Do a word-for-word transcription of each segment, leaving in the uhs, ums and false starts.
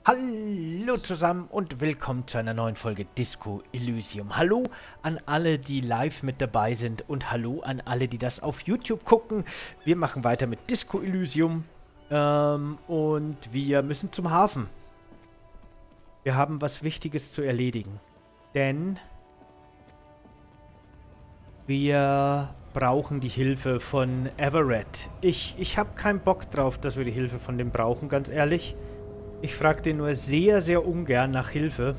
Hallo zusammen und willkommen zu einer neuen Folge Disco Elysium. Hallo an alle, die live mit dabei sind und hallo an alle, die das auf YouTube gucken. Wir machen weiter mit Disco Elysium ähm, und wir müssen zum Hafen. Wir haben was Wichtiges zu erledigen, denn wir brauchen die Hilfe von Everett. Ich, ich habe keinen Bock drauf, dass wir die Hilfe von dem brauchen, ganz ehrlich. Ich frage den nur sehr, sehr ungern nach Hilfe.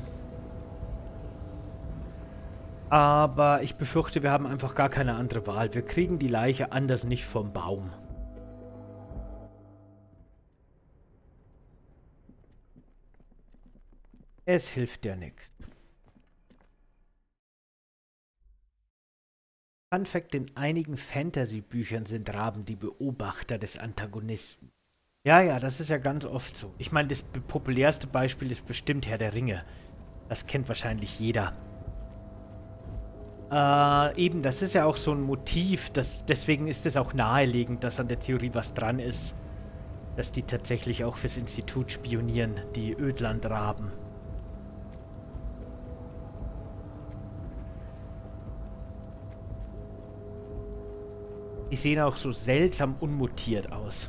Aber ich befürchte, wir haben einfach gar keine andere Wahl. Wir kriegen die Leiche anders nicht vom Baum. Es hilft ja nichts. Fun Fact: In einigen Fantasy-Büchern sind Raben die Beobachter des Antagonisten. Ja, ja, das ist ja ganz oft so. Ich meine, das populärste Beispiel ist bestimmt Herr der Ringe. Das kennt wahrscheinlich jeder. Äh, eben, das ist ja auch so ein Motiv, das, deswegen ist es auch naheliegend, dass an der Theorie was dran ist. Dass die tatsächlich auch fürs Institut spionieren, die Ödlandraben. Die sehen auch so seltsam unmutiert aus.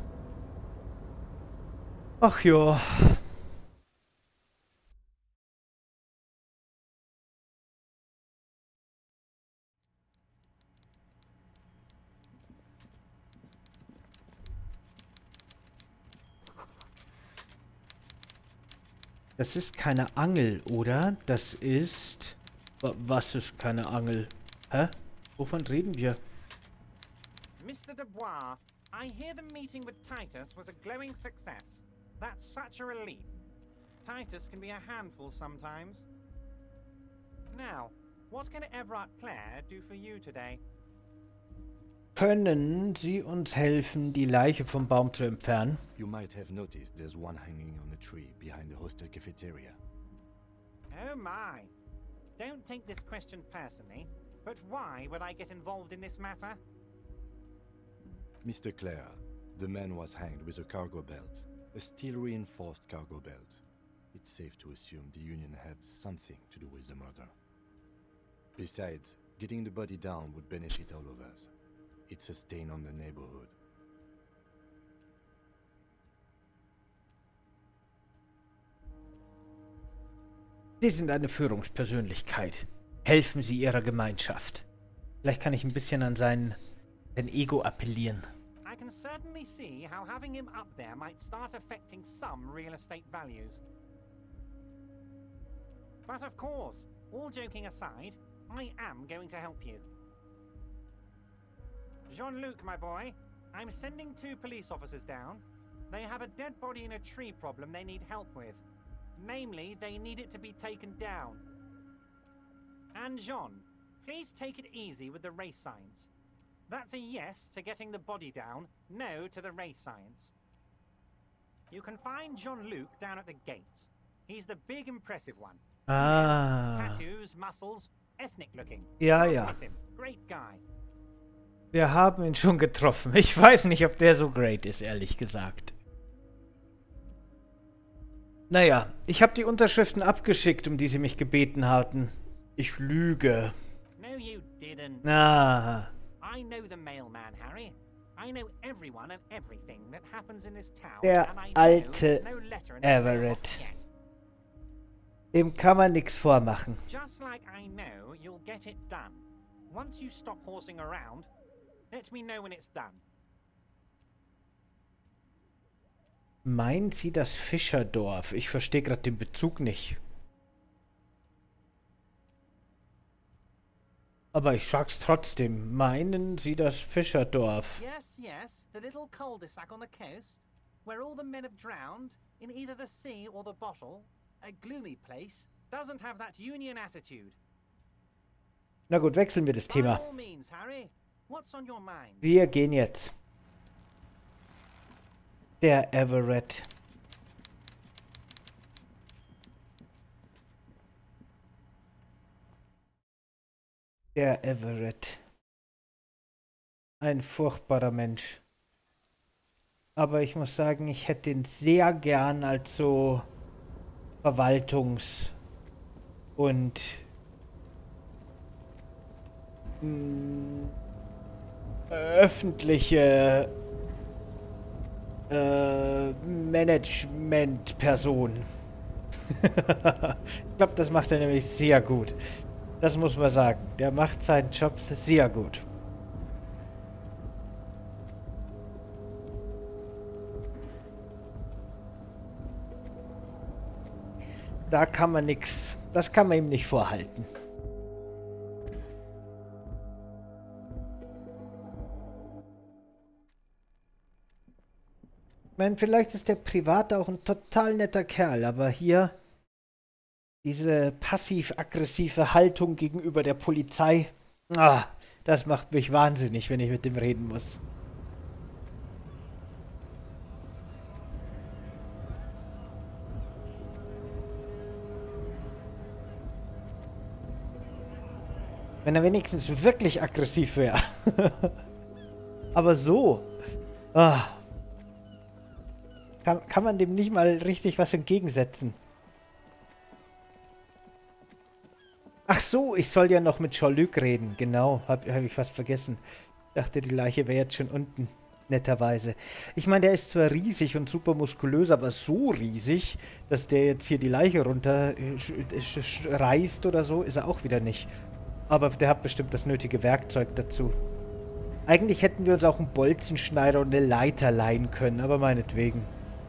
Ach ja. Das ist keine Angel, oder? Das ist... Was ist keine Angel? Hä? Wovon reden wir? Mister Dubois, I hear the meeting with Titus was a glowing success. That's such a relief. Titus can be a handful sometimes. Now, what can Everett Clare do for you today? Können Sie uns helfen, die Leiche vom Baum zu entfernen? You might have noticed there's one hanging on a tree behind the hostel cafeteria. Oh my. Don't take this question personally, but why would I get involved in this matter? Mister Clare, the man was hanged with a cargo belt, a steel-reinforced cargo belt. It's safe to assume the Union had something to do with the murder. Besides, getting the body down would benefit all of us. It's a stain on the neighborhood. Sie sind eine Führungspersönlichkeit. Helfen Sie Ihrer Gemeinschaft. Vielleicht kann ich ein bisschen an sein, sein Ego appellieren. I can certainly see how having him up there might start affecting some real estate values. But of course, all joking aside, I am going to help you. Jean-Luc, my boy, I'm sending two police officers down. They have a dead body in a tree problem they need help with. Namely, they need it to be taken down. And Jean, please take it easy with the race signs. That's a yes to getting the body down, no to the race signs. You can find Jean-Luc down at the gates. He's the big impressive one. Ah. Tattoos, muscles, ethnic looking. Ja, Can't ja. miss him. Great guy. Wir haben ihn schon getroffen. Ich weiß nicht, ob der so great ist, ehrlich gesagt. Naja, ich habe die Unterschriften abgeschickt, um die Sie mich gebeten hatten. Ich lüge. No, you didn't. Ah. I know the mailman, Harry. I know everyone and everything that happens in this town. Der and I know alte there's no letter in the Everett. mailbox yet. Dem kann man nichts vormachen. Just like I know you'll get it done. Once you stop horsing around, let me know when it's done. Meint Sie das Fischerdorf? Ich verstehe gerade den Bezug nicht. Aber ich sag's trotzdem. Meinen Sie das Fischerdorf? Yes, yes, the little cul-de-sac on the coast, where all the men have drowned, in either the sea or the bottle. A gloomy place, doesn't have that Union attitude. Na gut, wechseln wir das By Thema. all means, Harry, what's on your mind? Wir gehen jetzt. Der Everett. Der Everett. Ein furchtbarer Mensch. Aber ich muss sagen, ich hätte ihn sehr gern als so Verwaltungs- und mh, öffentliche äh, Management-Person. Ich glaube, das macht er nämlich sehr gut. Das muss man sagen. Der macht seinen Job sehr gut. Da kann man nichts. Das kann man ihm nicht vorhalten. Ich meine, vielleicht ist der privat auch ein total netter Kerl, aber hier diese passiv-aggressive Haltung gegenüber der Polizei, ah, das macht mich wahnsinnig, wenn ich mit dem reden muss. Wenn er wenigstens wirklich aggressiv wäre. Aber so. Ah. Kann, kann man dem nicht mal richtig was entgegensetzen. Ach so, ich soll ja noch mit Jean-Luc reden. Genau, habe hab ich fast vergessen. Ich dachte, die Leiche wäre jetzt schon unten. Netterweise. Ich meine, der ist zwar riesig und super muskulös, aber so riesig, dass der jetzt hier die Leiche runter reißt oder so, ist er auch wieder nicht. Aber der hat bestimmt das nötige Werkzeug dazu. Eigentlich hätten wir uns auch einen Bolzenschneider und eine Leiter leihen können, aber meinetwegen.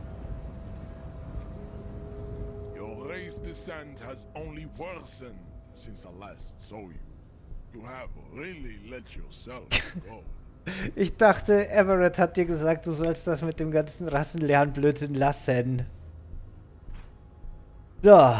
Your race descent has only worsened since I last saw you. You have really let yourself go. Ich dachte, Everett hat dir gesagt, du sollst das mit dem ganzen Rassenlernblödsinn lassen. So.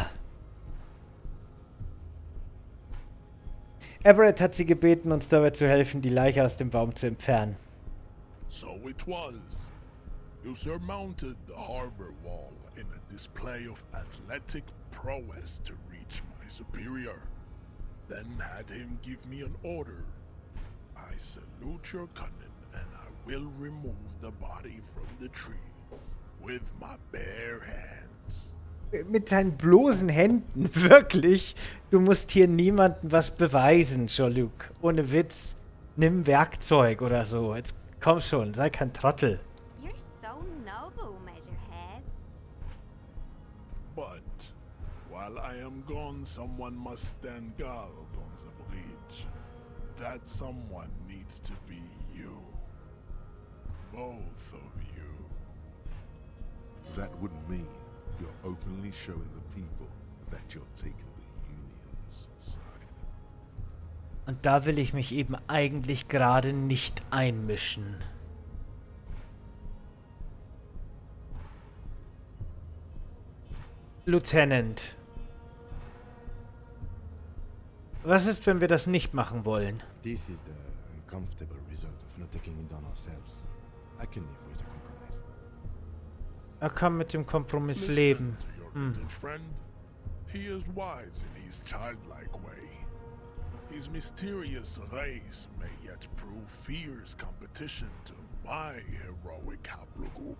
Everett hat sie gebeten, uns dabei zu helfen, die Leiche aus dem Baum zu entfernen. So it was. You surmounted the harbor wall in a display of athletic prowess to reach my superior. Then had him give me an order. I salute your cunning, and I will remove the body from the tree with my bare hands. Mit deinen bloßen Händen, wirklich? Du musst hier niemandem was beweisen, Jean-Luc. Ohne Witz. Nimm Werkzeug oder so. Jetzt komm schon, sei kein Trottel. You're so noble, Measurehead. But while I am gone, someone must stand guard on the bridge. That someone needs to be you. Both of you. That would mean you're openly showing the people that you're taking the Union's side. Und da will ich mich eben eigentlich gerade nicht einmischen. Lieutenant. Was ist, wenn wir das nicht machen wollen? This is the uncomfortable result of not taking it down ourselves. I can live with a compromise. Er kann mit dem Kompromiss Listen leben. to your Hm. little friend. He is wise in his childlike way. His mysterious race may yet prove fierce competition to my heroic haplogroup.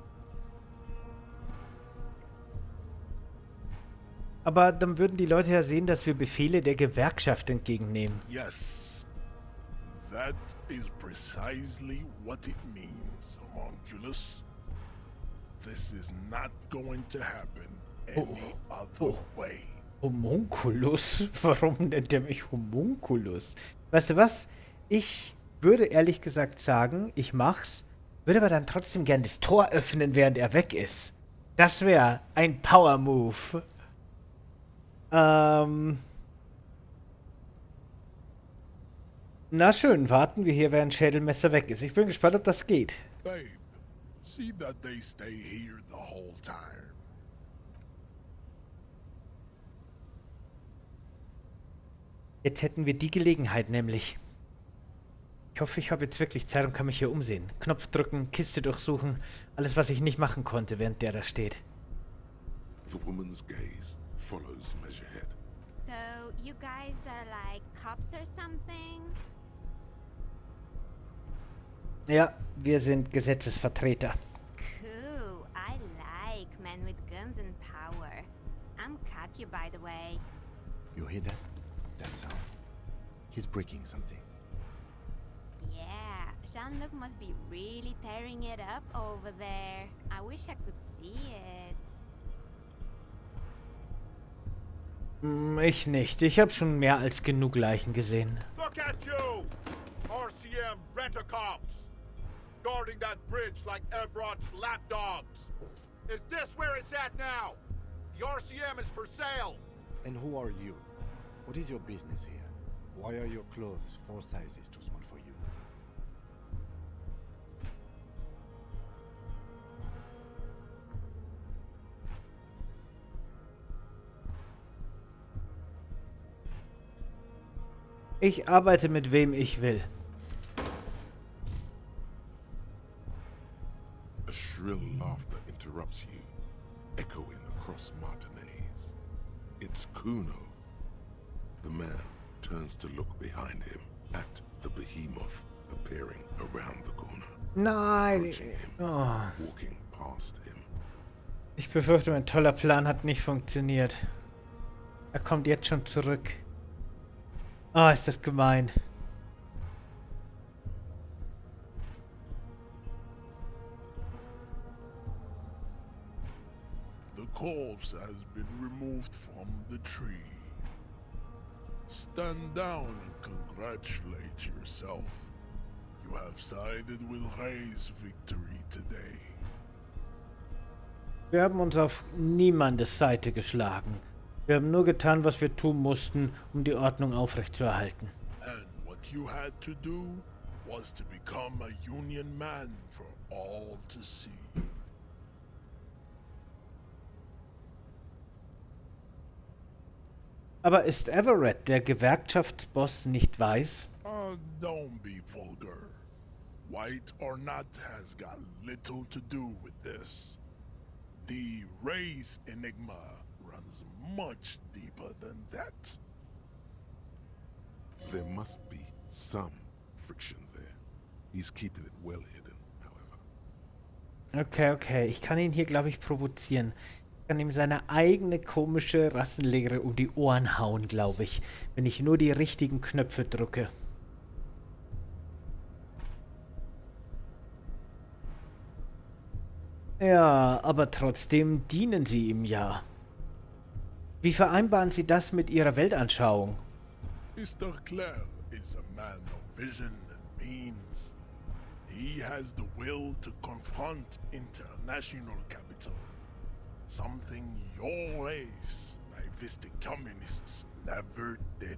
Aber dann würden die Leute ja sehen, dass wir Befehle der Gewerkschaft entgegennehmen. Yes, that is precisely what it means, homunculus. This is not going to happen any Oh, other oh. way. Homunculus? Warum nennt er mich Homunculus? Weißt du was? Ich würde ehrlich gesagt sagen, ich mach's, würde aber dann trotzdem gern das Tor öffnen, während er weg ist. Das wäre ein Power-Move. Ähm... Na schön, warten wir hier, während Schädelmesser weg ist. Ich bin gespannt, ob das geht. Babe, see that they stay here the whole time. Jetzt hätten wir die Gelegenheit nämlich. Ich hoffe, ich habe jetzt wirklich Zeit und kann mich hier umsehen. Knopf drücken, Kiste durchsuchen. Alles, was ich nicht machen konnte, während der da steht. The woman's gaze follows Measurehead. So, you guys are like cops or something? Ja, wir sind Gesetzesvertreter. Cool. I like men with guns and power. I'm Katya, by the way. You hear that? That sound? He's breaking something. Yeah, Jean-Luc must be really tearing it up over there. I wish I could see it. Hm, Ich nicht. Ich habe schon mehr als genug Leichen gesehen. Look at you! R C M rent-a-cops! Guarding that bridge like Everott's lapdogs! Is this where it's at now? The R C M is for sale! And who are you? What is your business here? Why are your clothes four sizes too small for you? Ich arbeite mit wem ich will. A shrill laughter interrupts you, echoing across Martinez. It's Kuno. The man turns to look behind him at the behemoth appearing around the corner, Nein. approaching him, Oh. walking past him. Ich befürchte, mein toller Plan hat nicht funktioniert. Er kommt jetzt schon zurück. Ah, ist das gemein. The corpse has been removed from the tree. Stand down and congratulate yourself. You have sided with Ray's victory today. Wir haben uns auf niemandes Seite geschlagen. Wir haben nur getan, was wir tun mussten, um die Ordnung aufrechtzuerhalten. And what you had to do was to become a Union man for all to see. Aber ist Everett, der Gewerkschaftsboss, nicht weiß? Uh, don't be vulgar. White or not has got little to do with this. The race enigma runs much deeper than that. There must be some friction there. He's keeping it well hidden, however. Okay, okay. Ich kann ihn hier, glaube ich, provozieren. Ich kann ihm seine eigene komische Rassenlehre um die Ohren hauen, glaube ich. Wenn ich nur die richtigen Knöpfe drücke. Ja, aber trotzdem dienen sie ihm ja. Wie vereinbaren Sie das mit Ihrer Weltanschauung? Mister Clare is a man of vision and means. He has the will to confront international capital. Something your race, naivistic communists, never did.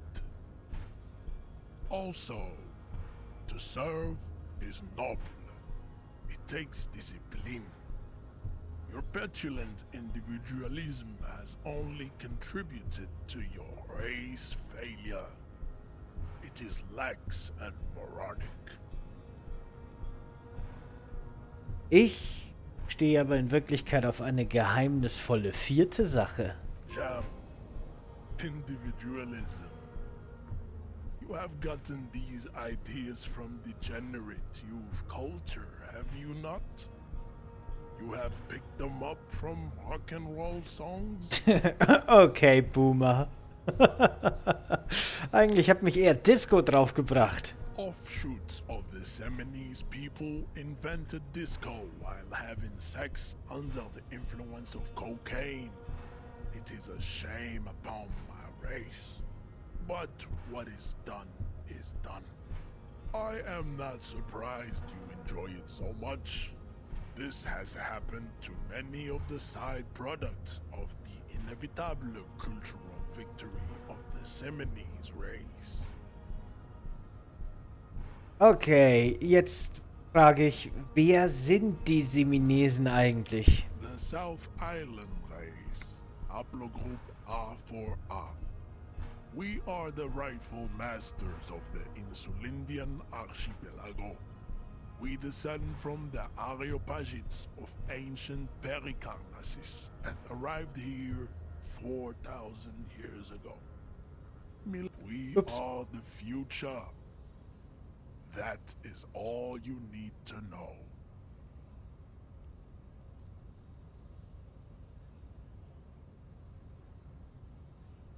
Also, to serve is noble. It takes discipline. Your petulant individualism has only contributed to your race failure. It is lax and moronic. Ich stehe aber in Wirklichkeit auf eine geheimnisvolle vierte Sache. Jam. Individualism. You have gotten these ideas from degenerate youth culture, have you not? You have picked them up from rock and roll songs? Okay, Boomer. Eigentlich hat mich eher Disco draufgebracht. Offshoots of the Seminoles people invented disco while having sex under the influence of cocaine. It is a shame upon my race. But what is done is done. I am not surprised you enjoy it so much. This has happened to many of the side products of the inevitable cultural victory of the Seminoles race. Okay, jetzt frage ich, wer sind die Seminesen eigentlich? The South Island race, Haplogroup A four A. We are the rightful masters of the Insulindian archipelago. We descend from the Areopagites of ancient Pericarnassus and arrived here four thousand years ago. Mil- We Oops. are the future. That is all you need to know.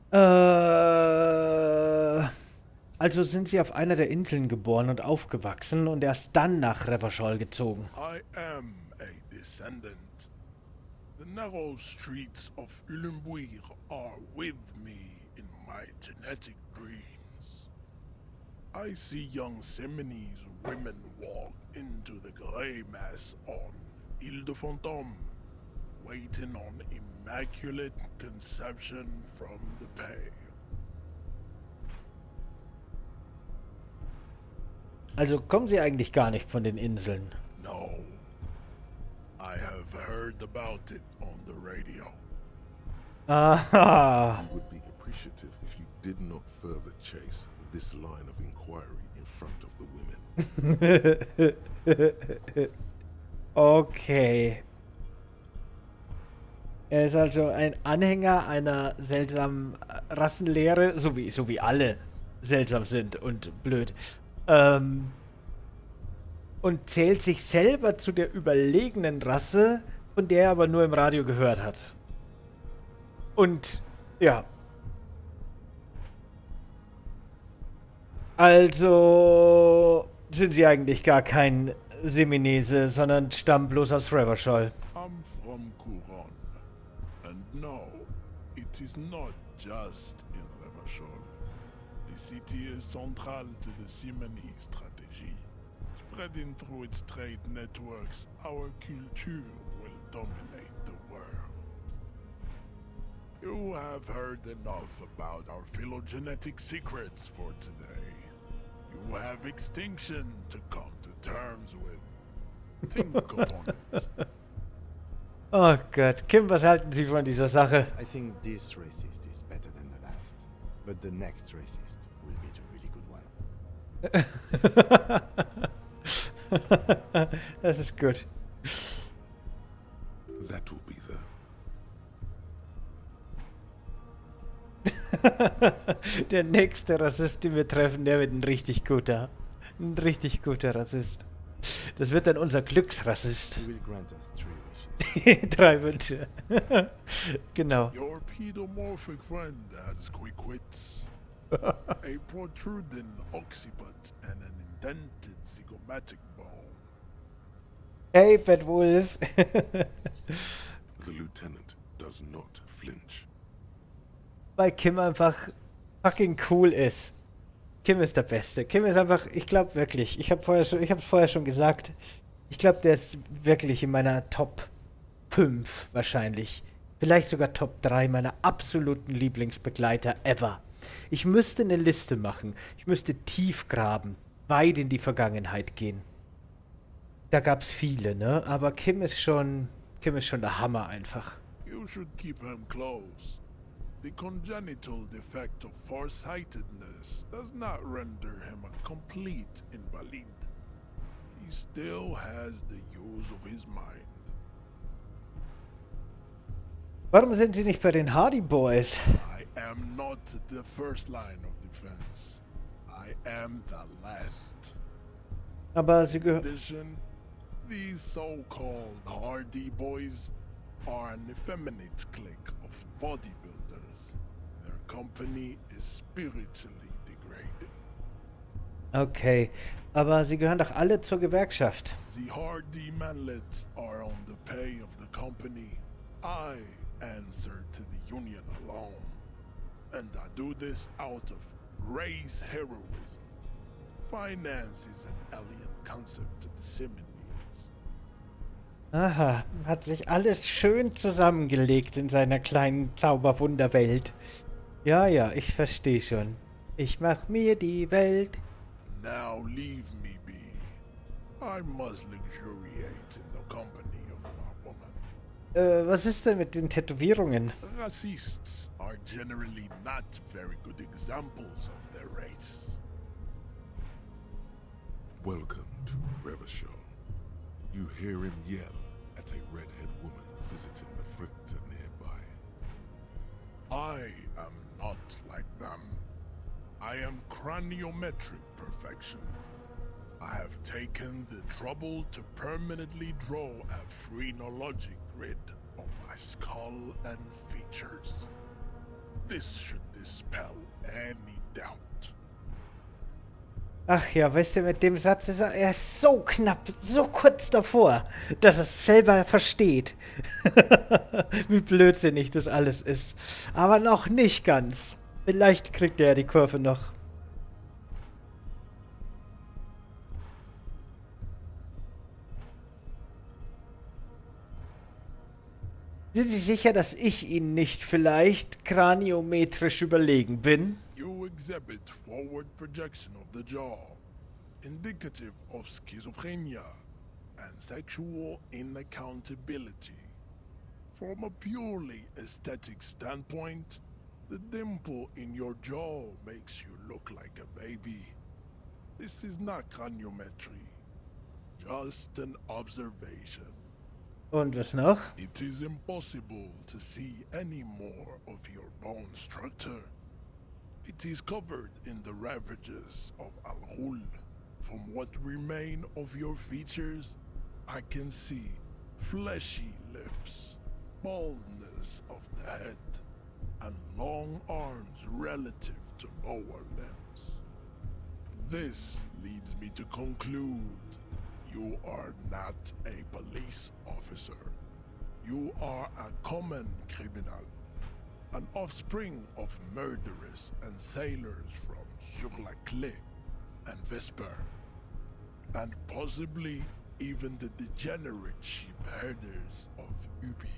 Äh, also sind sie auf einer der Inseln geboren und aufgewachsen und erst dann nach Revachol gezogen. I am a descendant. The narrow streets of Ulimbuir are with me in my genetic dreams. I see young Seminese women walk into the grey mass on Ile de Fantôme, waiting on immaculate conception from the pale. Also kommen sie eigentlich gar nicht von den Inseln. No. I have heard about it on the radio. Aha. We would be appreciative if you did not further chase this line of inquiry in front of the women. Okay. Er ist also ein Anhänger einer seltsamen Rassenlehre, so wie, so wie alle seltsam sind und blöd. Ähm, und zählt sich selber zu der überlegenen Rasse, von der er aber nur im Radio gehört hat. Und, ja. Also sind sie eigentlich gar kein Seminese, sondern stammen bloß aus Revachol. I'm from Couronne. And no, it is not just in Revachol. The city is central to the Simony strategy. Spreading through its trade networks, our culture will dominate the world. You have heard enough about our phylogenetic secrets for today. You have extinction to come to terms with. Think upon it. Oh Gott, Kim, was halten Sie von dieser Sache? I think this racist is better than the last. But the next racist will be the really good one. Das ist gut. That will be the... Der nächste Rassist, den wir treffen, der wird ein richtig guter. Ein richtig guter Rassist. Das wird dann unser Glücksrassist. He will grant us three wishes. Drei Wünsche. Genau. Your pedomorphic friend has quick wits, a protruding occiput, and an indented zygomatic bone. Hey, Bad Wolf. The lieutenant does not flinch. Weil Kim einfach fucking cool ist. Kim ist der Beste. Kim ist einfach, ich glaube wirklich, ich habe vorher schon, ich habe es vorher schon gesagt, ich glaube, der ist wirklich in meiner Top fünf wahrscheinlich. Vielleicht sogar Top drei meiner absoluten Lieblingsbegleiter ever. Ich müsste eine Liste machen. Ich müsste tief graben, weit in die Vergangenheit gehen. Da gab's viele, ne? Aber Kim ist schon, Kim ist schon der Hammer einfach. You should keep him close. The congenital defect of farsightedness does not render him a complete invalid. He still has the use of his mind. Warum sind Sie nicht bei den Hardy Boys? I am not the first line of defense. I am the last. Aber Sie In gehören... addition, these so-called Hardy Boys are an effeminate clique of bodybuilders. Their company is spiritually degrading. Okay, aber Sie gehören doch alle zur Gewerkschaft. The Hardy manlets are on the pay of the company. I answer to the union alone. And I do this out of race heroism. Finance is an alien concept to the Simonies. Aha, hat sich alles schön zusammengelegt in seiner kleinen Zauberwunderwelt. Ja, ja, ich verstehe schon. Ich mach mir die Welt. Now leave me be. I must luxuriate in the company of my woman. Äh, was ist denn mit den Tätowierungen? Racists are generally not very good examples of their race. Welcome to Revachol. You hear him yell at a redhead woman visiting the fritter nearby. I am not like them. I am craniometric perfection. I have taken the trouble to permanently draw a phrenologic grid on my skull and features. This should dispel any doubt. Ach ja, weißt du, mit dem Satz ist er, er ist so knapp, so kurz davor, dass er es selber versteht. Wie blödsinnig das alles ist. Aber noch nicht ganz. Vielleicht kriegt er die Kurve noch. Sind Sie sicher, dass ich Ihnen nicht vielleicht kraniometrisch überlegen bin? You exhibit forward projection of the jaw, indicative of schizophrenia and sexual inaccountability. From a purely aesthetic standpoint, the dimple in your jaw makes you look like a baby. This is not craniometry, just an observation. Und was noch? It is impossible to see any more of your bone structure. It is covered in the ravages of Al-Ghul. From what remain of your features, I can see fleshy lips, baldness of the head, and long arms relative to lower limbs. This leads me to conclude you are not a police officer. You are a common criminal. An offspring of murderers and sailors from Sur-la-Clé and Vesper, and possibly even the degenerate sheep herders of Ubi.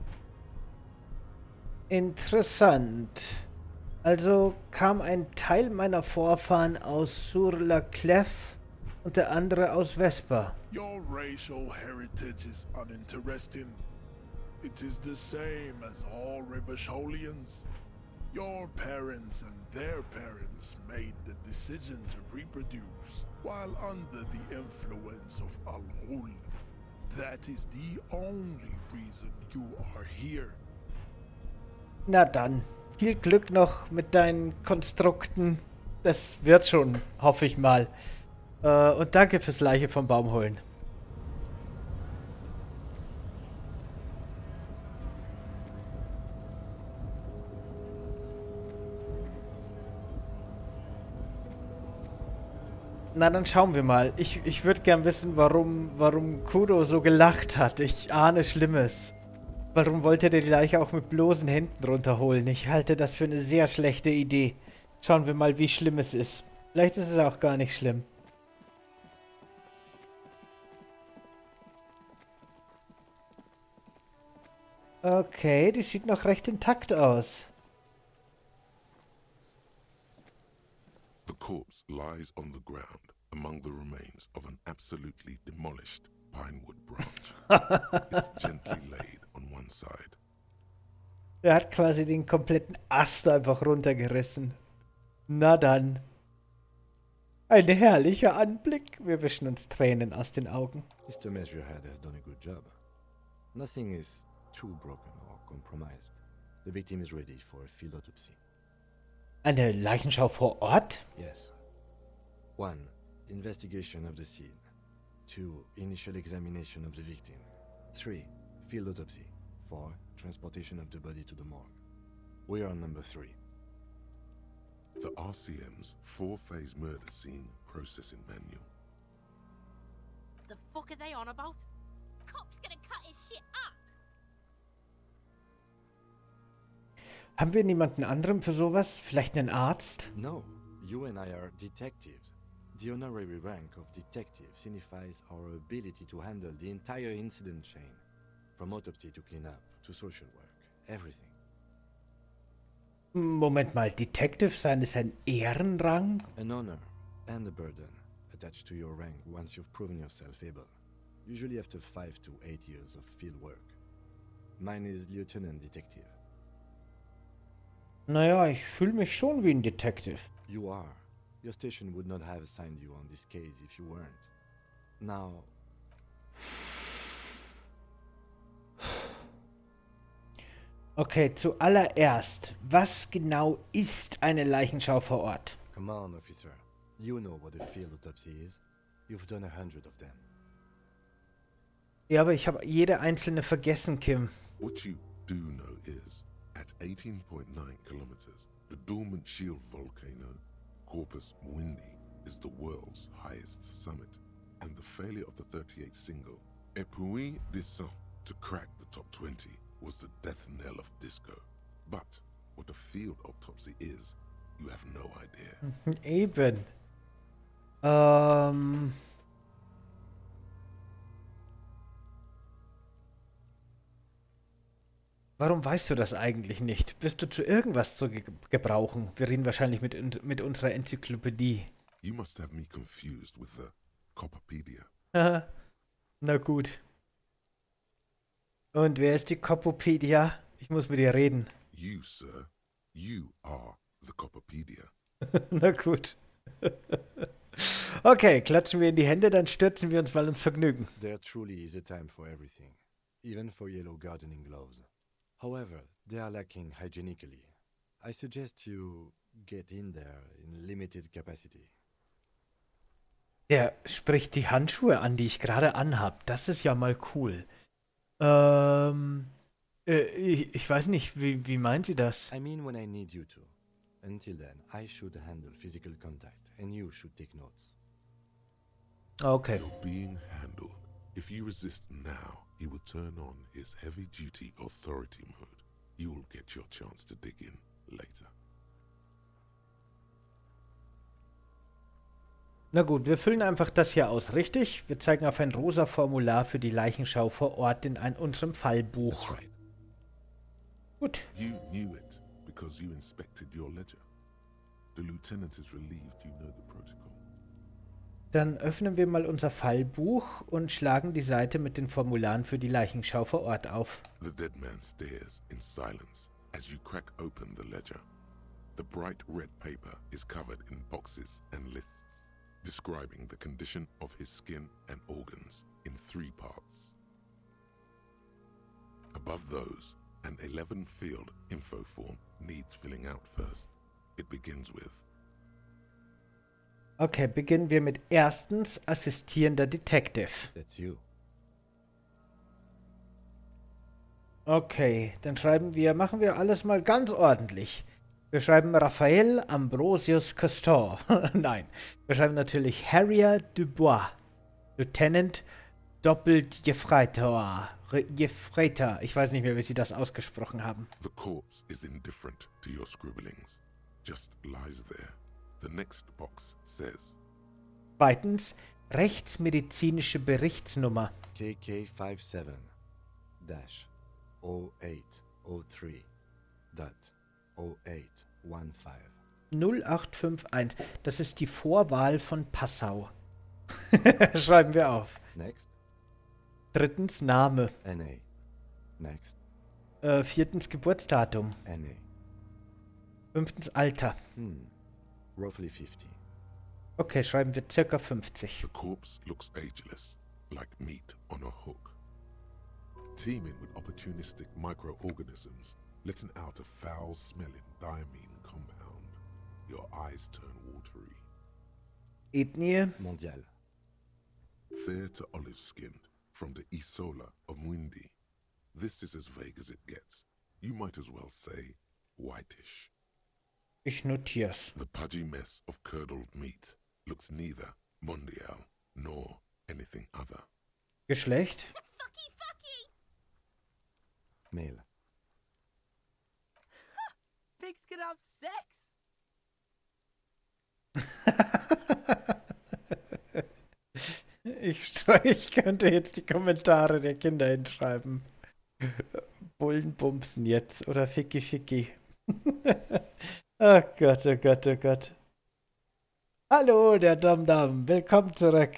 Interessant. Also kam ein Teil meiner Vorfahren aus Sur-la-Clé und der andere aus Vesper. Your racial heritage is uninteresting. It is the same as all Rivasholians. Your parents and their parents made the decision to reproduce while under the influence of Al-Ghul. That is the only reason you are here. Na dann, viel Glück noch mit deinen Konstrukten. Das wird schon, hoffe ich mal. Äh, und danke fürs Leiche vom Baum holen. Na, dann schauen wir mal. Ich, ich würde gern wissen, warum, warum Kudo so gelacht hat. Ich ahne Schlimmes. Warum wollte der die Leiche auch mit bloßen Händen runterholen? Ich halte das für eine sehr schlechte Idee. Schauen wir mal, wie schlimm es ist. Vielleicht ist es auch gar nicht schlimm. Okay, die sieht noch recht intakt aus. The corpse lies on the ground among the remains of an absolutely demolished pinewood branch. It's gently laid on one side. Er hat quasi den kompletten Ast einfach runtergerissen. Na dann. Ein herrlicher Anblick. Wir wischen uns Tränen aus den Augen. Mister Measurehead has done a good job. Nothing is too broken or compromised. The victim is ready for a field autopsy. Eine Leichenschau vor Ort? Yes. One, investigation of the scene. Two, initial examination of the victim. Three, field autopsy. Four, transportation of the body to the morgue. We are on number three. The R C M's four-phase murder scene processing manual. The fuck are they on about? Cop's gonna cut his shit up. Haben wir niemanden anderen für sowas? Vielleicht einen Arzt? No, you and I are detectives. The honorary rank of detective signifies our ability to handle the entire incident chain. From autopsy to cleanup, to social work, everything. Moment mal, Detective sein ist ein Ehrenrang? An honor and a burden attached to your rank once you've proven yourself able. Usually after five to eight years of field work. Mine is Lieutenant Detective. Naja, ich fühle mich schon wie ein Detective. You are. Your station would not have assigned you on this case if you weren't. Now... Okay, zuallererst, was genau ist eine Leichenschau vor Ort? Come on, officer. You know what a field autopsy is. You've done a hundred of them. Ja, aber ich habe jede einzelne vergessen, Kim. What you do know is, At eighteen point nine kilometers, the dormant shield volcano, Corpus Muindi, is the world's highest summit, and the failure of the thirty-eight single, Et puis descend, to crack the top twenty was the death knell of disco. But what a field autopsy is, you have no idea. Eben. Ähm... Warum weißt du das eigentlich nicht? Bist du zu irgendwas zu ge gebrauchen? Wir reden wahrscheinlich mit, mit unserer Enzyklopädie. You must have me confused with the Copperpedia. Haha. Na gut. Und wer ist die Copperpedia? Ich muss mit dir reden. You, sir. You are the Copperpedia. Na gut. Okay, klatschen wir in die Hände, dann stürzen wir uns mal ins Vergnügen. There truly is a time for everything, even for yellow gardening gloves. However, they are lacking hygienically. I suggest you get in there in limited capacity. Der spricht die Handschuhe an, die ich gerade anhab. Das ist ja mal cool. Ähm, äh, ich, ich weiß nicht, wie, wie meint sie das? I mean when I need you to. Until then, I should handle physical contact, and you should take notes. Okay. You're being handled. If you resist now, he will turn on his heavy-duty authority mode. You will get your chance to dig in later. Na gut, wir füllen einfach das hier aus, richtig? Wir zeigen auf ein rosa Formular für die Leichenschau vor Ort in ein, unserem Fallbuch. That's right. Gut. You knew it because you inspected your ledger. The lieutenant is relieved you know the protocol. Dann öffnen wir mal unser Fallbuch und schlagen die Seite mit den Formularen für die Leichenschau vor Ort auf. The dead man stares in silence as you crack open the ledger. The bright red paper is covered in boxes and lists, describing the condition of his skin and organs in three parts. Above those, an eleven field info form needs filling out first. It begins with: Okay, beginnen wir mit erstens assistierender Detective. That's you. Okay, dann schreiben wir, machen wir alles mal ganz ordentlich. Wir schreiben Raphael Ambrosius Castor. Nein, wir schreiben natürlich Harrier Dubois. Lieutenant doppelt Jeffreiter. Jeffreiter. Ich weiß nicht mehr, wie sie das ausgesprochen haben. The corpse is indifferent to your scribblings. Just lies there. The next box says: Zweitens, rechtsmedizinische Berichtsnummer. K K fifty-seven dash oh eight oh three dot oh eight one five. null acht fünf eins. Das ist die Vorwahl von Passau. Schreiben wir auf. Next. Drittens, Name. N A. Next. Äh, viertens, Geburtsdatum. N A. Fünftens, Alter. Hmm. Roughly fifty. Okay, schreiben wir circa fünfzig. The corpse looks ageless, like meat on a hook. Teeming with opportunistic microorganisms, letting out a foul-smelling diamine compound. Your eyes turn watery. Ethnie. Mondial. Fair to olive-skinned, from the Isola of Muindi. This is as vague as it gets. You might as well say whitish. Ich notier's. The pudgy mess of curdled meat looks neither mondial nor anything other. Geschlecht. Fucky, fucky! Male. Pigs can have sex. Ich, ich könnte jetzt die Kommentare der Kinder hinschreiben. Bullenbumsen jetzt oder Ficky Ficky. Ach Gott, oh Gott, oh Gott. Hallo, der Dam-Dam. Willkommen zurück.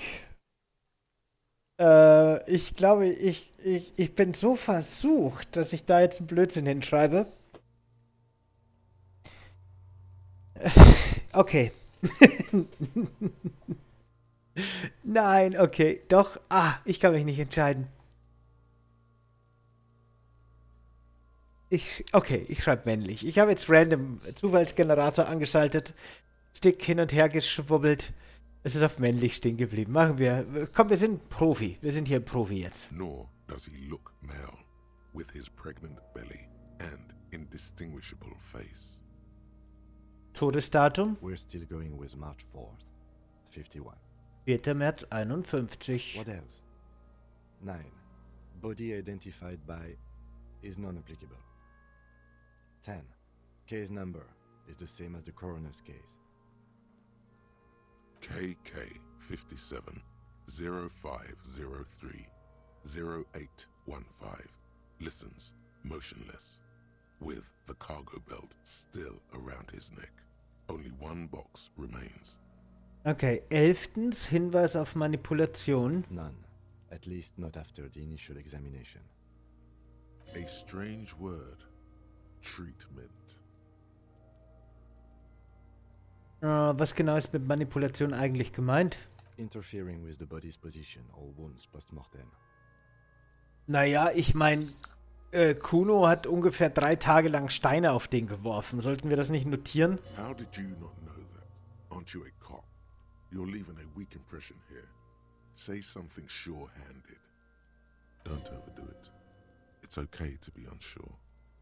Äh, ich glaube, ich, ich, ich bin so versucht, dass ich da jetzt einen Blödsinn hinschreibe. Okay. Nein, okay. Doch. Ah, ich kann mich nicht entscheiden. Ich, okay, ich schreibe männlich. Ich habe jetzt random Zufallsgenerator angeschaltet. Stick hin und her geschwubbelt. Es ist auf männlich stehen geblieben. Machen wir. Komm, wir sind Profi. Wir sind hier Profi jetzt. Nor does he look male, with his pregnant belly and indistinguishable face. Todesdatum? We're still going with March fourth, fifty-one. vierter März einundfünfzig. What else? nine. Body identified by is non-applicable. ten. Case number is the same as the coroner's case. K K fifty-seven zero five zero three zero eight one five listens motionless, with the cargo belt still around his neck. Only one box remains. Okay, elftens Hinweis auf Manipulation. None. At least not after the initial examination. A strange word. Treatment. Äh, was genau ist mit Manipulation eigentlich gemeint? Interfering with the body's position or wounds post-mortem. Naja, ich meine, äh, Kuno hat ungefähr drei Tage lang Steine auf den geworfen. Sollten wir das nicht notieren? How did you not know that? Aren't you a cop? You're leaving a weak impression here. Say something sure-handed. Don't overdo it. It's okay to be unsure.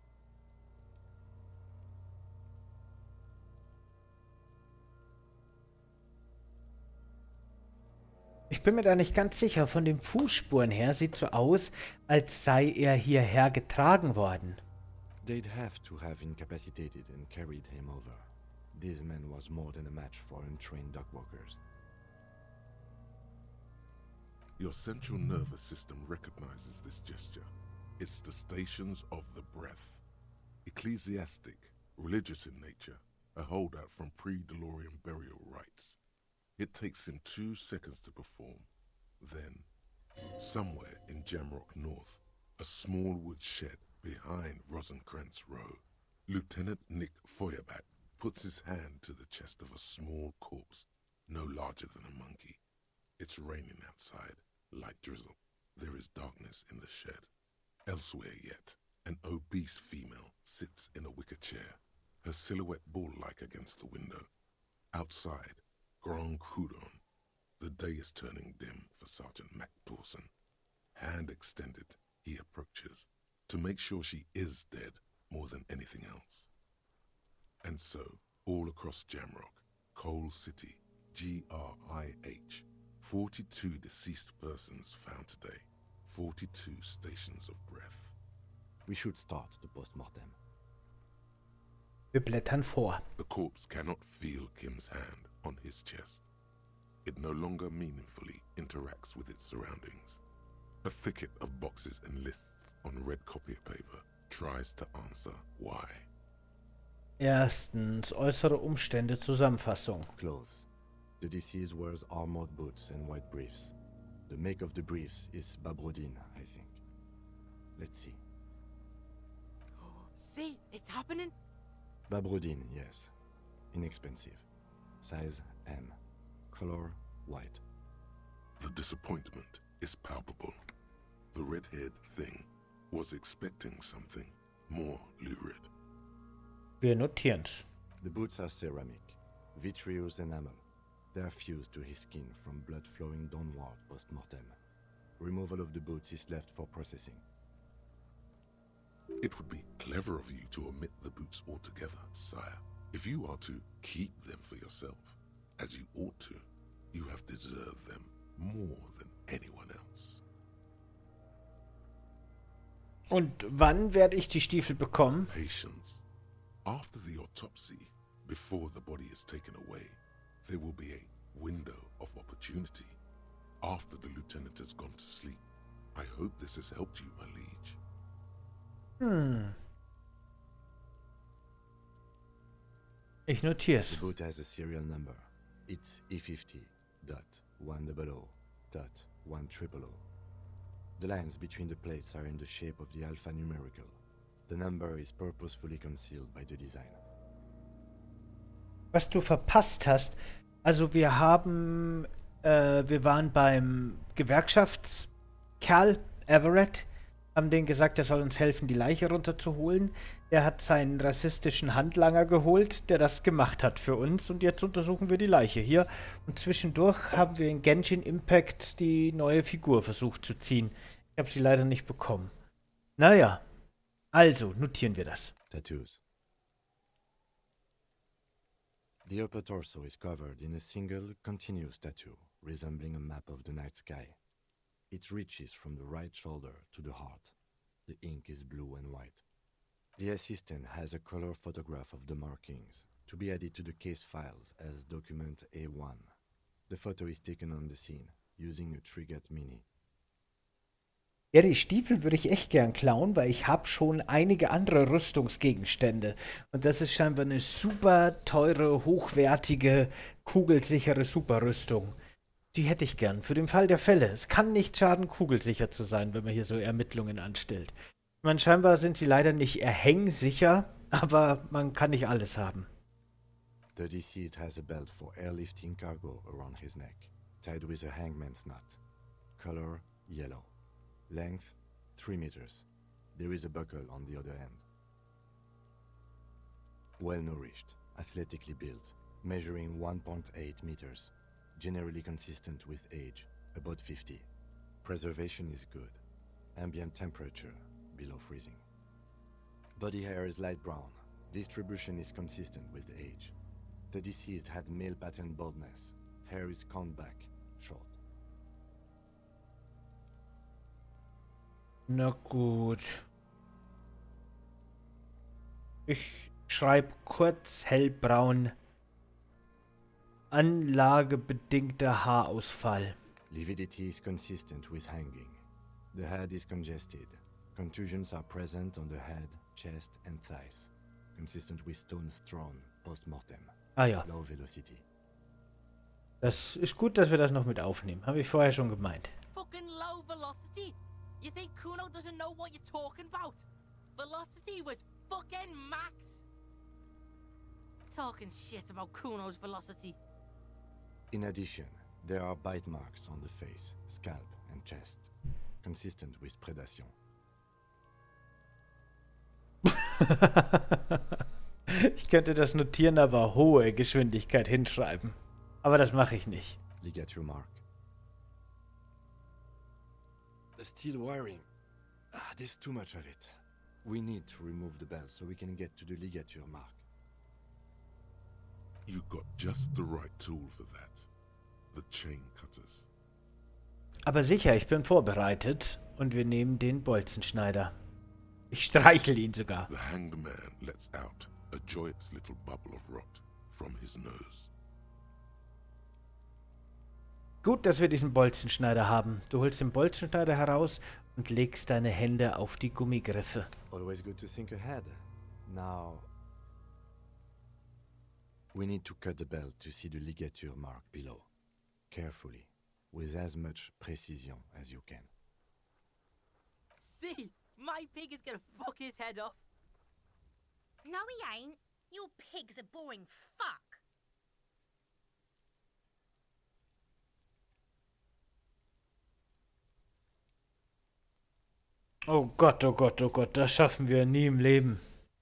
Ich bin mir da nicht ganz sicher. Von den Fußspuren her sieht so aus, als sei er hierher getragen worden. They'd have to have incapacitated and carried him over. This man was more than a match for untrained dogwalkers. Your central nervous system recognizes this gesture. It's the stations of the breath. Ecclesiastic, religious in nature, a holdout from pre-DeLorean burial rites. It takes him two seconds to perform. Then, somewhere in Jamrock North, a small wood shed behind Rosencrantz Row, Lieutenant Nick Feuerback puts his hand to the chest of a small corpse, no larger than a monkey. It's raining outside, light drizzle. There is darkness in the shed. Elsewhere yet, an obese female sits in a wicker chair, her silhouette bull-like against the window. Outside, Grand Coudon. The day is turning dim for Sergeant Mac Dawson. Hand extended, he approaches, to make sure she is dead more than anything else. And so, all across Jamrock, Coal City, G R I H, forty-two deceased persons found today, forty-two stations of breath. We should start the post-mortem. Wir blättern vor. The corpse cannot feel Kim's hand on his chest. It no longer meaningfully interacts with its surroundings. A thicket of boxes and lists on red copier paper tries to answer why. Erstens, äußere Umstände, Zusammenfassung. Clothes. The deceased wears armored boots and white briefs. The make of the briefs is Babrodin, I think. Let's see. See, it's happening. Babrodin, yes. Inexpensive. Size M. Color white. The disappointment is palpable. The red-haired thing was expecting something more lurid. Wir notieren's. The boots are ceramic, vitreous enamel. They are fused to his skin from blood flowing downward post-mortem. Removal of the boots is left for processing. It would be clever of you to omit the boots altogether, sire. If you are to keep them for yourself, as you ought to, you have deserved them more than anyone else. Und wann werde ich die Stiefel bekommen? Patience. After the autopsy, before the body is taken away, there will be a window of opportunity. After the lieutenant has gone to sleep. I hope this has helped you, my liege. Hm. Ich notier's. The boot has a serial number. It's E fifty dot one hundred dot one hundred. The lines between the plates are in the shape of the alphanumerical. The number is purposefully concealed by the design. Was du verpasst hast, also wir haben, äh, wir waren beim Gewerkschaftskerl, Everett, haben denen gesagt, er soll uns helfen, die Leiche runterzuholen. Er hat seinen rassistischen Handlanger geholt, der das gemacht hat für uns, und jetzt untersuchen wir die Leiche hier. Und zwischendurch haben wir in Genshin Impact die neue Figur versucht zu ziehen. Ich habe sie leider nicht bekommen. Naja, also notieren wir das. Tattoos. The upper torso is covered in a single, continuous tattoo, resembling a map of the night sky. It reaches from the right shoulder to the heart. The ink is blue and white. The assistant has a color photograph of the markings, to be added to the case files as document A one. The photo is taken on the scene, using a Trigat Mini. Ja, die Stiefel würde ich echt gern klauen, weil ich habe schon einige andere Rüstungsgegenstände. Und das ist scheinbar eine super teure, hochwertige, kugelsichere Superrüstung. Die hätte ich gern, für den Fall der Fälle. Es kann nicht schaden, kugelsicher zu sein, wenn man hier so Ermittlungen anstellt. Ich meine, scheinbar sind sie leider nicht erhängsicher, aber man kann nicht alles haben. The deceased has a belt for airlifting cargo around his neck, tied with a hangman's knot. Color, yellow. Length, three meters. There is a buckle on the other end. Well-nourished, athletically built, measuring one point eight meters. Generally consistent with age, about fifty. Preservation is good. Ambient temperature, below freezing. Body hair is light brown. Distribution is consistent with age. The deceased had male pattern baldness. Hair is combed back, short. Na gut. Ich schreibe kurz hellbraun. Anlagebedingter Haarausfall. Lividity is consistent with hanging. The head is congested. Contusions are present on the head, chest and thighs. Consistent with stones thrown post-mortem. Ah ja. Low velocity. Das ist gut, dass wir das noch mit aufnehmen. Habe ich vorher schon gemeint. Fucking low velocity. You think Kuno doesn't know what you're talking about? Velocity was fucking max. Talking shit about Kuno's velocity. In addition, there are bite marks on the face, scalp and chest. Consistent with predation. Ich könnte das notieren, aber hohe Geschwindigkeit hinschreiben. Aber das mache ich nicht. Ligature mark. The steel wiring. Ah, there's too much of it. We need to remove the belt so we can get to the ligature mark. You got just the right tool for that. The chain cutters. Aber sicher, ich bin vorbereitet und wir nehmen den Bolzenschneider. Ich streichle ihn sogar. The hanged man lets out a joyous little bubble of rot from his nose. Gut, dass wir diesen Bolzenschneider haben. Du holst den Bolzenschneider heraus und legst deine Hände auf die Gummigriffe. Always good to think ahead. Now, we need to cut the belt to see the ligature mark below. Carefully, with as much precision as you can. See, my pig is gonna fuck his head off. No, he ain't. Your pig's a boring fuck. Oh Gott, oh Gott, oh Gott, das schaffen wir nie im Leben.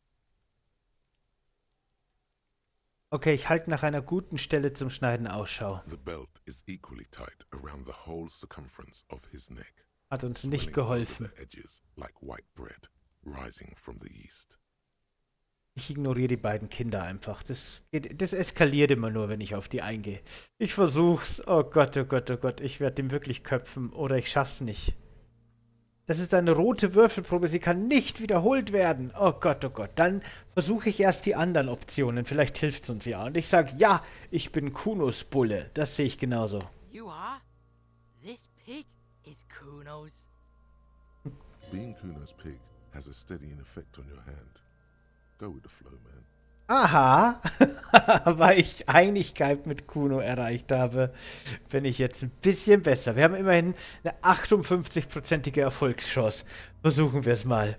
Okay, ich halte nach einer guten Stelle zum Schneiden Ausschau. The belt is equally tight around the whole circumference of his neck. Hat uns nicht swelling over geholfen. the edges like white bread rising from the east. Ich ignoriere die beiden Kinder einfach. Das, geht, das eskaliert immer nur, wenn ich auf die eingehe. Ich versuch's. Oh Gott, oh Gott, oh Gott. Ich werde den wirklich köpfen oder ich schaff's nicht. Das ist eine rote Würfelprobe. Sie kann nicht wiederholt werden. Oh Gott, oh Gott. Dann versuche ich erst die anderen Optionen. Vielleicht hilft's uns ja. Und ich sage, ja, ich bin Kunos Bulle. Das sehe ich genauso. You are? This pig is Kuno's. Being Kuno's pig has a steadying effect on your hand. Go with the flow, man. Aha, weil ich Einigkeit mit Kuno erreicht habe, bin ich jetzt ein bisschen besser. Wir haben immerhin eine achtundfünfzig-prozentige Erfolgschance. Versuchen wir es mal.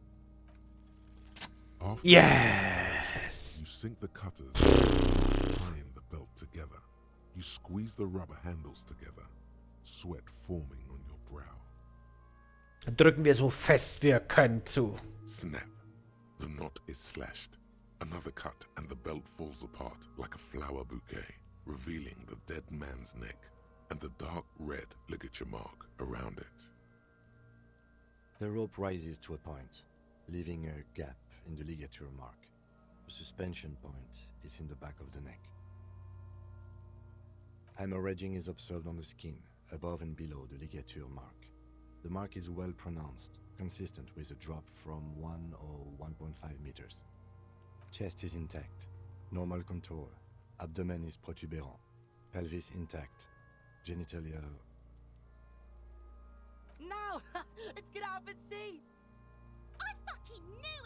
After Yes! you sink the cutters, tying the belt together. You squeeze the rubber handles together, sweat forming on your brow. Dann drücken wir so fest wir können zu. Snap. The knot is slashed. Another cut and the belt falls apart like a flower bouquet, revealing the dead man's neck and the dark red ligature mark around it. The rope rises to a point, leaving a gap in the ligature mark. The suspension point is in the back of the neck. Hemorrhaging is observed on the skin, above and below the ligature mark. The mark is well pronounced, consistent with a drop from one or one point five meters. Chest is intact, normal contour. Abdomen is protuberant, pelvis intact, genitalia... Now! Let's get out and see! I fucking knew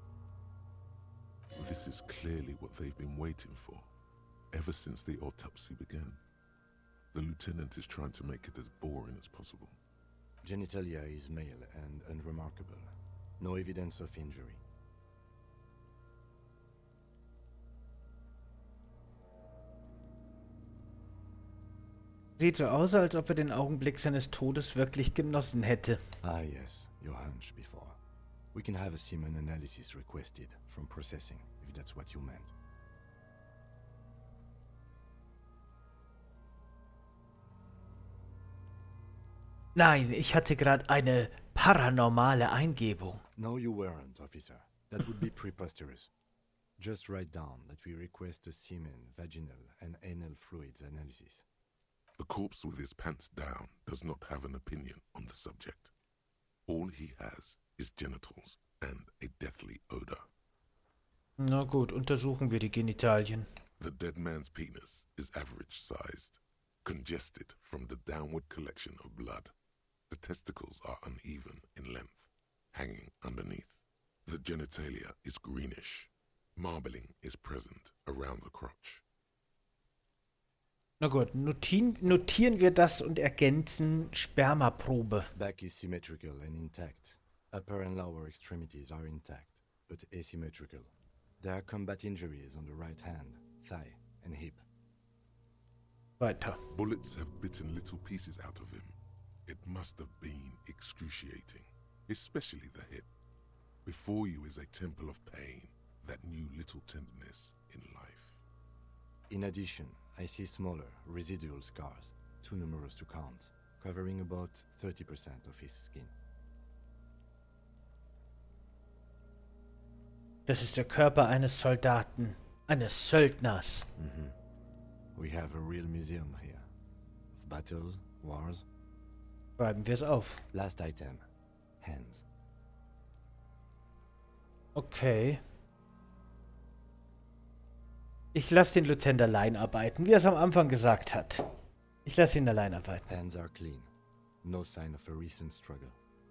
it! This is clearly what they've been waiting for, ever since the autopsy began. The lieutenant is trying to make it as boring as possible. Genitalia is male and unremarkable. No evidence of injury. Sieht so aus, als ob er den Augenblick seines Todes wirklich genossen hätte. Ah yes, your hunch before. We can have a semen analysis requested from processing, if that's what you meant. Nein, ich hatte gerade eine paranormale Eingebung. No, you weren't, officer. That would be preposterous. Just write down that we request a semen, vaginal, and anal fluids analysis. The corpse with his pants down does not have an opinion on the subject. All he has is genitals and a deathly odor. Na gut, untersuchen wir die Genitalien. The dead man's penis is average-sized, congested from the downward collection of blood. The testicles are uneven in length, hanging underneath. The genitalia is greenish. Marbling is present around the crotch. Na gut, notieren, notieren wir das und ergänzen Spermaprobe. Back is symmetrical and intact. Upper and lower extremities are intact, but asymmetrical. There are combat injuries on the right hand, thigh, and hip. Weiter. Bullets have bitten little pieces out of him. It must have been excruciating, especially the hip. Before you is a temple of pain that knew little tenderness in life. In addition, I see smaller, residual scars, too numerous to count, covering about thirty percent of his skin. Das ist der Körper eines Soldaten, eines Söldners. Mm-hmm. We have a real museum here. Of battles, wars. Schreiben wir es auf. Last item. Hands. Okay. Ich lasse den Lieutenant allein arbeiten, wie er es am Anfang gesagt hat. Ich lasse ihn allein arbeiten. Hands are clean. No sign of a recent struggle.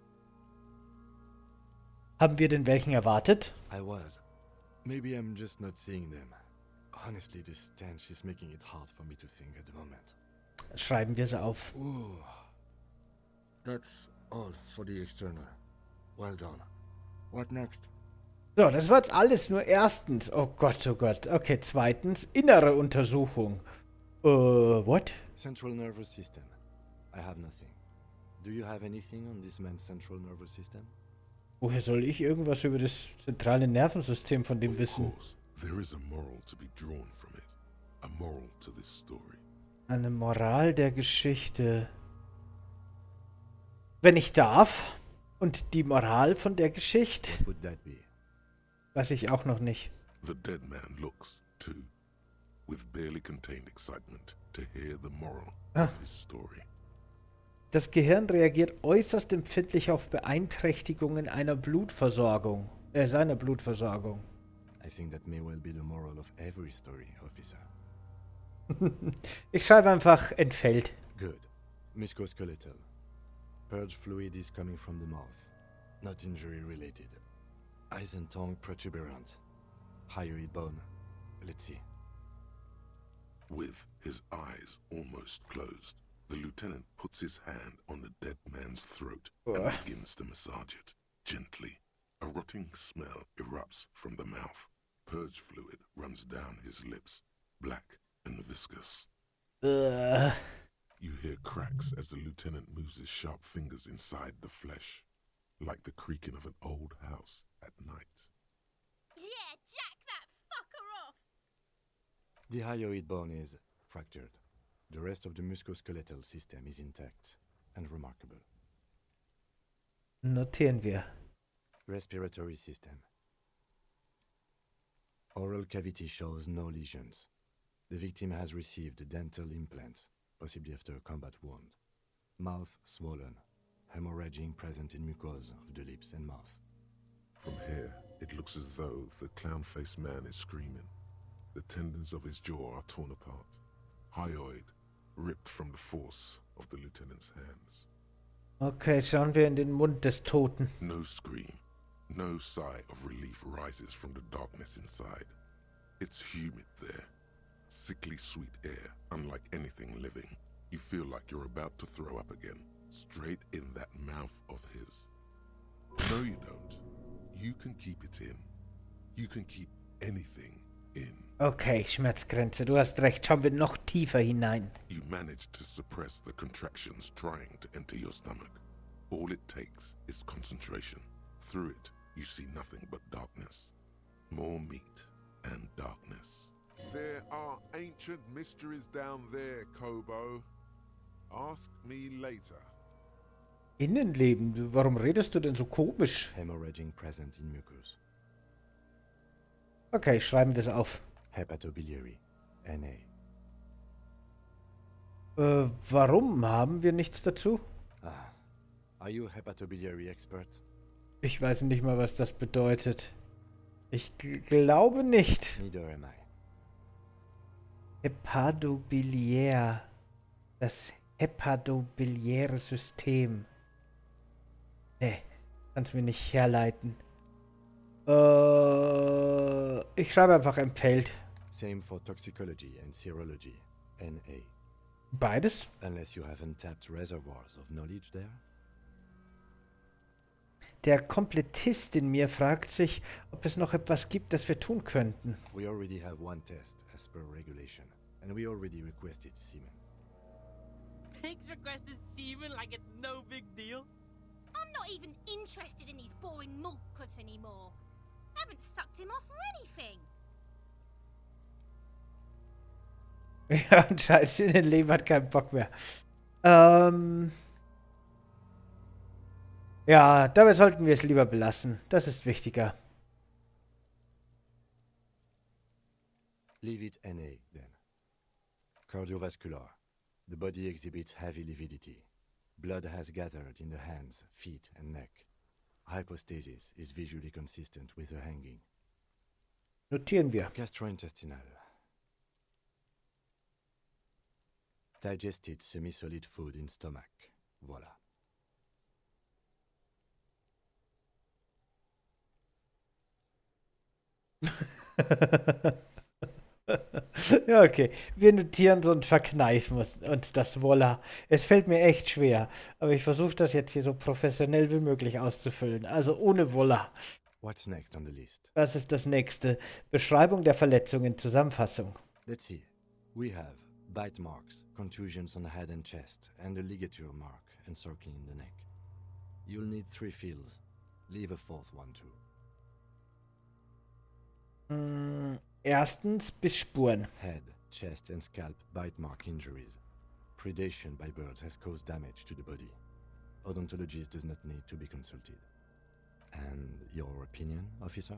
Haben wir denn welchen erwartet? I was. Maybe I'm just not seeing them. Honestly, this stench is making it hard for me to think at the moment. Schreiben wir es auf. Ooh. That's all for the external. Well done. What next? So, das war jetzt alles nur erstens. Oh Gott, oh Gott. Okay, zweitens, innere Untersuchung. Uh, what? Central nervous system. I have nothing. Do you have anything on this man's central nervous system? Woher soll ich irgendwas über das zentrale Nervensystem von dem Of wissen? course, there is a moral to be drawn from it. A moral to this story. Eine Moral der Geschichte. Wenn ich darf. Und die Moral von der Geschichte? What would that be? Weiß ich auch noch nicht. The dead man looks, too, with barely contained excitement to hear the moral Ah. of his story. Das Gehirn reagiert äußerst empfindlich auf Beeinträchtigungen einer Blutversorgung. Äh, seiner Blutversorgung. I think that may well be the moral of every story, officer. Ich schreibe einfach entfällt. Good. Musculoskeletal. Purge fluid is coming from the mouth. Not injury related. Eyes and tongue protuberant. Hyoid bone. Let's see. With his eyes almost closed, the lieutenant puts his hand on the dead man's throat and Ugh. begins to massage it gently. A rotting smell erupts from the mouth. Purge fluid runs down his lips, black and viscous. Äh, You hear cracks as the lieutenant moves his sharp fingers inside the flesh, like the creaking of an old house at night. Yeah, jack that fucker off! The hyoid bone is fractured. The rest of the musculoskeletal system is intact and remarkable. notieren wir. Respiratory system. Oral cavity shows no lesions. The victim has received dental implants, possibly after a combat wound. Mouth swollen, hemorrhaging present in mucosa of the lips and mouth. From here, it looks as though the clown-faced man is screaming. The tendons of his jaw are torn apart. Hyoid ripped from the force of the lieutenant's hands. Okay, schauen wir in den Mund des Toten. No scream. No sigh of relief rises from the darkness inside. It's humid there. Sickly sweet air, unlike anything living. You feel like you're about to throw up again, straight in that mouth of his. No, you don't. You can keep it in. You can keep anything in. Okay, Schmerzgrenze, du hast recht. Schauen wir noch tiefer hinein. You manage to suppress the contractions trying to enter your stomach. All it takes is concentration. Through it, you see nothing but darkness. More meat and darkness. There are ancient mysteries down there, Kobo. Ask me later. Innenleben, du- warum redest du denn so komisch? Hemorrhaging present in mucus. Okay, schreiben wir es auf. Hepatobiliary. N A. Äh, warum haben wir nichts dazu? Ah. Are you a hepatobiliary expert? Ich weiß nicht mal, was das bedeutet. Ich g- glaube nicht. Neither am I. Hepatobiliär. Das hepatobiliäre System. Nee, kannst mir nicht herleiten. Äh, ich schreibe einfach empfällt. Same for toxicology and serology. N A. Beides? Unless you have untapped reservoirs of knowledge there. Der Komplettist in mir fragt sich, ob es noch etwas gibt, das wir tun könnten. We already have one test as per regulation, and we already requested semen. Pigs requested semen like it's no big deal. I'm not even interested in these boring mulkus anymore. I haven't sucked him off or anything. Ja, und scheiß Innenleben hat keinen Bock mehr. Ähm... Ja, dabei sollten wir es lieber belassen. Das ist wichtiger. Leave it N A then. Cardiovascular. The body exhibits heavy lividity. Blood has gathered in the hands, feet, and neck. Hypostasis is visually consistent with the hanging. Notieren wir. Gastrointestinal. Digested semi-solid food in stomach. Voila. Ja, okay. Wir notieren so und verkneifen uns, uns das Voila. Es fällt mir echt schwer, aber ich versuche das jetzt hier so professionell wie möglich auszufüllen. Also ohne Voila. What's next on the list? Was ist das nächste? Beschreibung der Verletzungen, Zusammenfassung. Let's see. We have bite marks, contusions on the head and chest, and a ligature mark encircling the neck. You'll need three fields. Leave a fourth one too. Mm, erstens Bissspuren. Head, chest, and scalp bite mark injuries. Predation by birds has caused damage to the body. Odontologist does not need to be consulted. And your opinion, officer?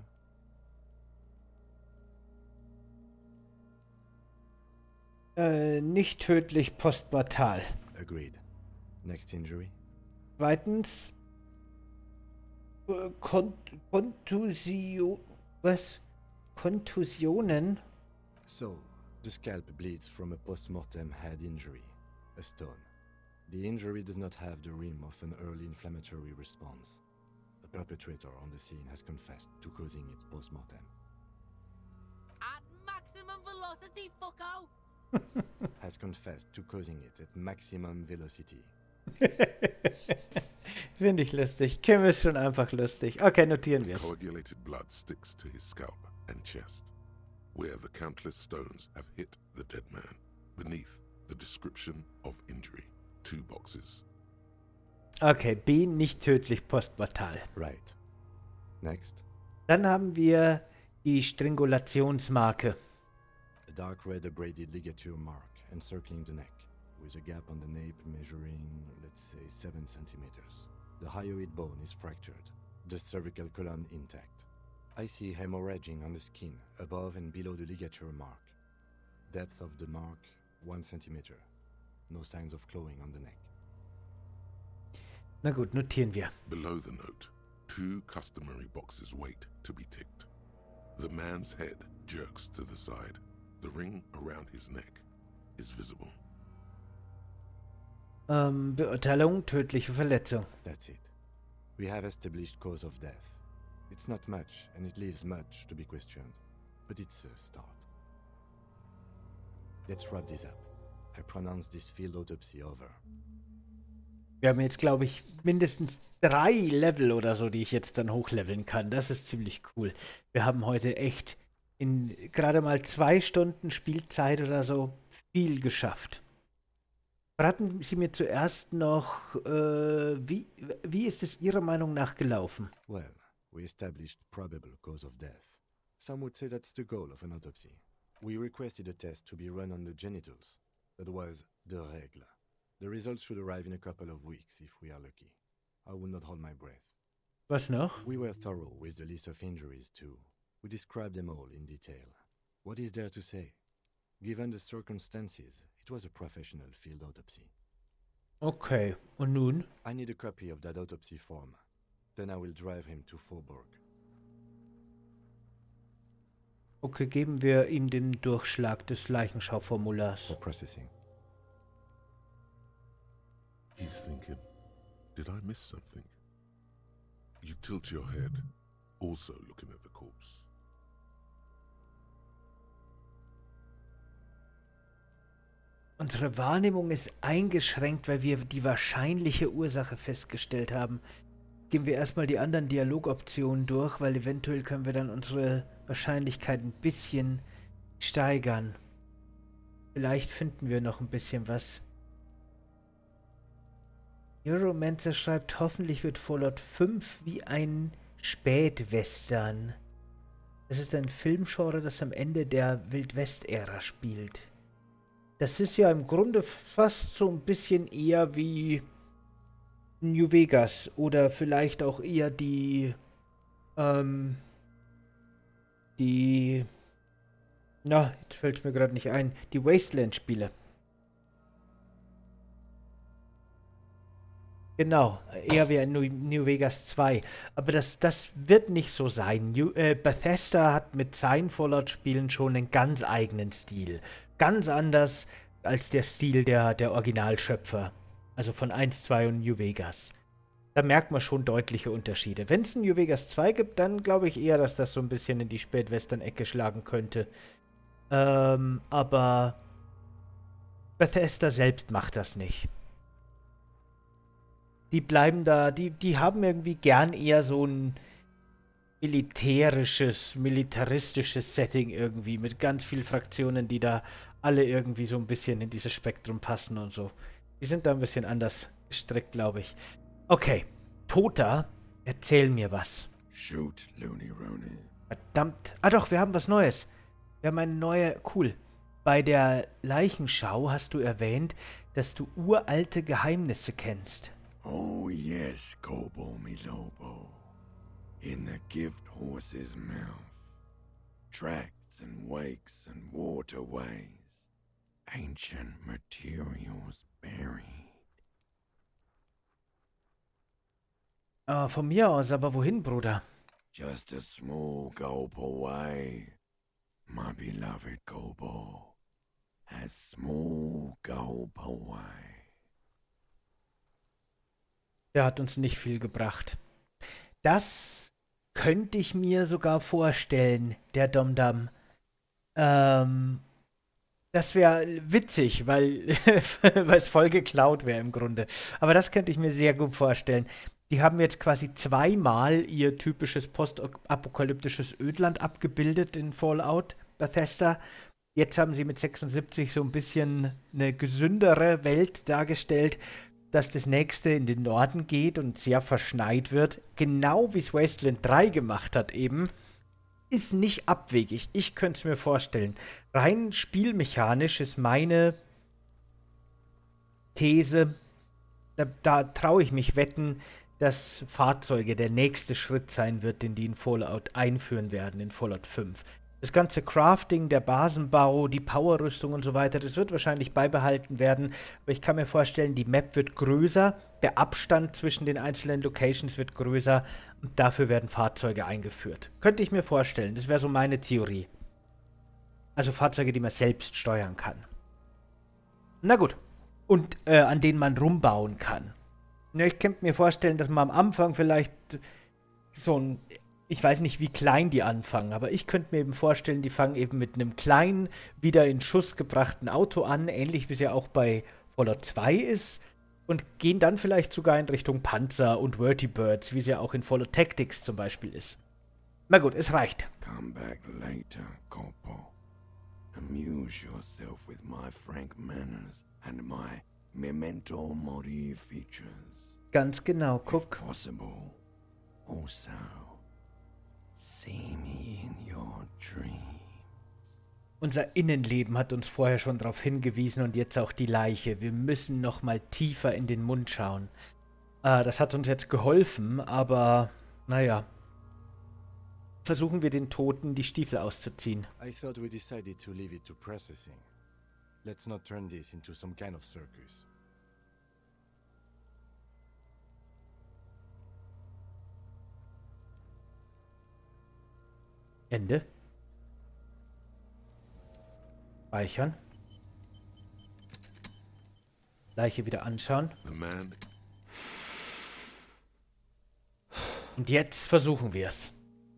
Äh, nicht tödlich postmortal. Agreed. Next injury? Zweitens äh, Kont Kontusio was? Kontusionen? So, the scalp bleeds from a post-mortem head injury, a stone. The injury does not have the rim of an early inflammatory response. The perpetrator on the scene has confessed to causing it post-mortem. At maximum velocity, fucko! Has confessed to causing it at maximum velocity. Finde ich lustig. Kim ist schon einfach lustig. Okay, notieren wir es. Coagulated blood sticks to his scalp and chest, where the countless stones have hit the dead man. Beneath, the description of injury. Two boxes. Okay, B, nicht tödlich postmortal. Right. Next. Dann haben wir die Strangulationsmarke. A dark red abraded ligature mark encircling the neck, with a gap on the nape measuring, let's say, seven centimeters. The hyoid bone is fractured, the cervical column intact. I see hemorrhaging on the skin, above and below the ligature mark. Depth of the mark, one centimeter. No signs of clawing on the neck. Na gut, notieren wir. Below the note, two customary boxes wait to be ticked. The man's head jerks to the side. The ring around his neck is visible. Ähm, Beurteilung, tödliche Verletzung. That's it. We have established cause of death. It's not much, and it leaves much to be questioned. But it's a start. Let's wrap this up. I pronounce this field autopsy over. Wir haben jetzt, glaube ich, mindestens drei Level oder so, die ich jetzt dann hochleveln kann. Das ist ziemlich cool. Wir haben heute echt in gerade mal zwei Stunden Spielzeit oder so viel geschafft. Verraten Sie mir zuerst noch, äh, wie, wie ist es Ihrer Meinung nach gelaufen? Well, we established probable cause of death. Some would say that's the goal of an autopsy. We requested a test to be run on the genitals. That was the règle. The results should arrive in a couple of weeks if we are lucky. I will not hold my breath. Was noch? We were thorough with the list of injuries too. We described them all in detail. What is there to say? Given the circumstances, it was a professional field autopsy. Okay, und nun? I need a copy of that autopsy form. Then I will drive him to Faubourg. Okay, geben wir ihm den Durchschlag des Leichenschauformulars. For processing. He's thinking, did I miss something? You tilt your head, also looking at the corpse. Unsere Wahrnehmung ist eingeschränkt, weil wir die wahrscheinliche Ursache festgestellt haben. Gehen wir erstmal die anderen Dialogoptionen durch, weil eventuell können wir dann unsere Wahrscheinlichkeit ein bisschen steigern. Vielleicht finden wir noch ein bisschen was. Neuromancer schreibt, hoffentlich wird Fallout fünf wie ein Spätwestern. Das ist ein Filmgenre, das am Ende der Wildwest-Ära spielt. Das ist ja im Grunde fast so ein bisschen eher wie New Vegas oder vielleicht auch eher die, ähm, die, na, jetzt fällt es mir gerade nicht ein, die Wasteland-Spiele. Genau, eher wie ein New, New Vegas zwei. Aber das, das wird nicht so sein. New, äh, Bethesda hat mit seinen Fallout-Spielen schon einen ganz eigenen Stil. Ganz anders als der Stil der, der Originalschöpfer. Also von eins, zwei und New Vegas. Da merkt man schon deutliche Unterschiede. Wenn es ein New Vegas zwei gibt, dann glaube ich eher, dass das so ein bisschen in die Spätwestern-Ecke schlagen könnte. Ähm, aber Bethesda selbst macht das nicht. Die bleiben da, die, die haben irgendwie gern eher so ein militärisches, militaristisches Setting irgendwie, mit ganz vielen Fraktionen, die da alle irgendwie so ein bisschen in dieses Spektrum passen und so. Die sind da ein bisschen anders gestrickt, glaube ich. Okay, Tota, erzähl mir was. Shoot, Looney Rooney. Verdammt. Ah doch, wir haben was Neues. Wir haben eine neue, cool. Bei der Leichenschau hast du erwähnt, dass du uralte Geheimnisse kennst. Oh yes, Kobo mi Lobo. In the gift horse's mouth. Tracts and wakes and waterways. Ancient materials buried. Ah, von mir aus, aber wohin, Bruder? Just a small gulp away. My beloved Kobo. A small gulp away. Der hat uns nicht viel gebracht. Das könnte ich mir sogar vorstellen, der Domdam. Ähm, das wäre witzig, weil weil es voll geklaut wäre im Grunde. Aber das könnte ich mir sehr gut vorstellen. Die haben jetzt quasi zweimal ihr typisches postapokalyptisches Ödland abgebildet in Fallout Bethesda. Jetzt haben sie mit sechsundsiebzig so ein bisschen eine gesündere Welt dargestellt, dass das nächste in den Norden geht und sehr verschneit wird, genau wie es Wasteland drei gemacht hat eben, ist nicht abwegig. Ich könnte es mir vorstellen. Rein spielmechanisch ist meine These, da, da traue ich mich wetten, dass Fahrzeuge der nächste Schritt sein wird, den die in Fallout einführen werden, in Fallout fünf. Das ganze Crafting, der Basenbau, die Powerrüstung und so weiter, das wird wahrscheinlich beibehalten werden. Aber ich kann mir vorstellen, die Map wird größer, der Abstand zwischen den einzelnen Locations wird größer und dafür werden Fahrzeuge eingeführt. Könnte ich mir vorstellen, das wäre so meine Theorie. Also Fahrzeuge, die man selbst steuern kann. Na gut. Und äh, an denen man rumbauen kann. Ja, ich könnte mir vorstellen, dass man am Anfang vielleicht so ein... Ich weiß nicht, wie klein die anfangen, aber ich könnte mir eben vorstellen, die fangen eben mit einem kleinen, wieder in Schuss gebrachten Auto an, ähnlich wie es ja auch bei Fallout zwei ist, und gehen dann vielleicht sogar in Richtung Panzer und Vertibirds, wie es ja auch in Fallout Tactics zum Beispiel ist. Na gut, es reicht. Come back later, Corpo. Amuse yourself with my frank manners and my memento mori features. Ganz genau, guck. If possible, also see me in your dreams. Unser Innenleben hat uns vorher schon darauf hingewiesen und jetzt auch die Leiche. Wir müssen noch mal tiefer in den Mund schauen. Äh, das hat uns jetzt geholfen, aber naja. Versuchen wir den Toten die Stiefel auszuziehen. I thought we decided to leave it to processing. Let's not turn this into some kind of circus. Ende. Speichern. Leiche wieder anschauen. The man. Und jetzt versuchen wir es.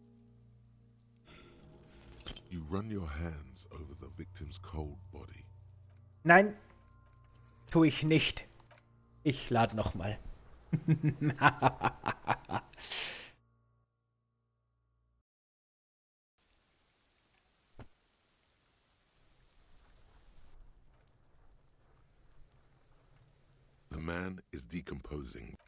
You run your hands over the victim's cold body. Nein, tue ich nicht. Ich lade nochmal. The man is decomposing.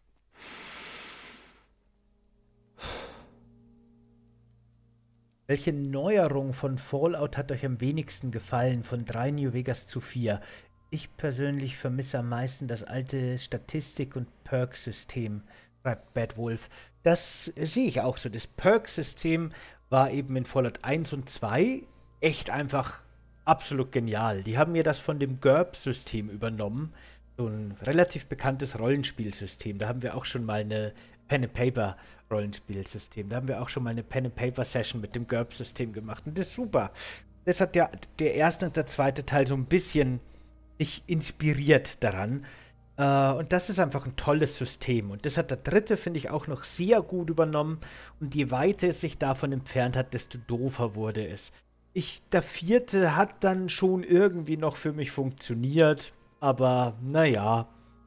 Welche Neuerung von Fallout hat euch am wenigsten gefallen von drei New Vegas zu vier? Ich persönlich vermisse am meisten das alte Statistik- und Perk-System, schreibt Bad Wolf. Das sehe ich auch so. Das Perk-System war eben in Fallout eins und zwei echt einfach absolut genial. Die haben mir das von dem G U R B-System übernommen. So ein relativ bekanntes Rollenspielsystem. Da haben wir auch schon mal eine Pen-and-Paper-Rollenspielsystem. Da haben wir auch schon mal eine Pen-and-Paper-Session mit dem G U R B-System gemacht. Und das ist super. Das hat ja der erste und der zweite Teil so ein bisschen sich inspiriert daran. Äh, und das ist einfach ein tolles System. Und das hat der dritte, finde ich, auch noch sehr gut übernommen. Und je weiter es sich davon entfernt hat, desto doofer wurde es. Ich, der vierte hat dann schon irgendwie noch für mich funktioniert. Aber, naja.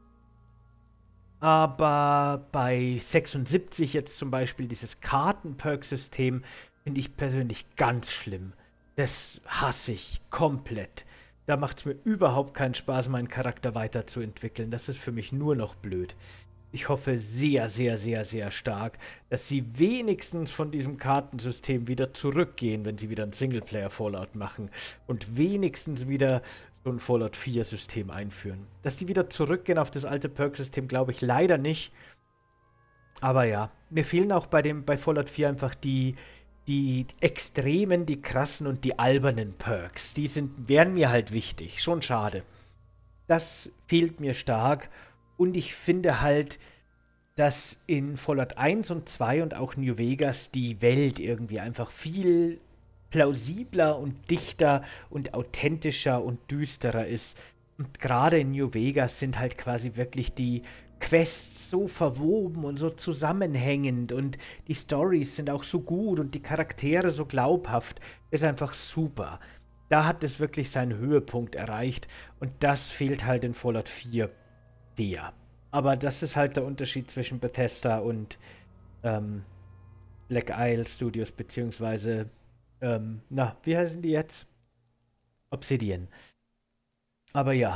Aber bei sechsundsiebzig jetzt zum Beispiel dieses Karten-Perk-System finde ich persönlich ganz schlimm. Das hasse ich komplett. Da macht es mir überhaupt keinen Spaß, meinen Charakter weiterzuentwickeln. Das ist für mich nur noch blöd. Ich hoffe sehr, sehr, sehr, sehr stark, dass sie wenigstens von diesem Kartensystem wieder zurückgehen, wenn sie wieder ein Singleplayer-Fallout machen und wenigstens wieder so ein Fallout vier System einführen. Dass die wieder zurückgehen auf das alte Perk-System, glaube ich leider nicht. Aber ja, mir fehlen auch bei dem bei Fallout vier einfach die, die extremen, die krassen und die albernen Perks. Die sind, wären mir halt wichtig. Schon schade. Das fehlt mir stark. Und ich finde halt, dass in Fallout eins und zwei und auch New Vegas die Welt irgendwie einfach viel plausibler und dichter und authentischer und düsterer ist. Und gerade in New Vegas sind halt quasi wirklich die Quests so verwoben und so zusammenhängend und die Storys sind auch so gut und die Charaktere so glaubhaft. Ist einfach super. Da hat es wirklich seinen Höhepunkt erreicht und das fehlt halt in Fallout vier sehr. Aber das ist halt der Unterschied zwischen Bethesda und ähm, Black Isle Studios, beziehungsweise ähm, na, wie heißen die jetzt? Obsidian. Aber ja.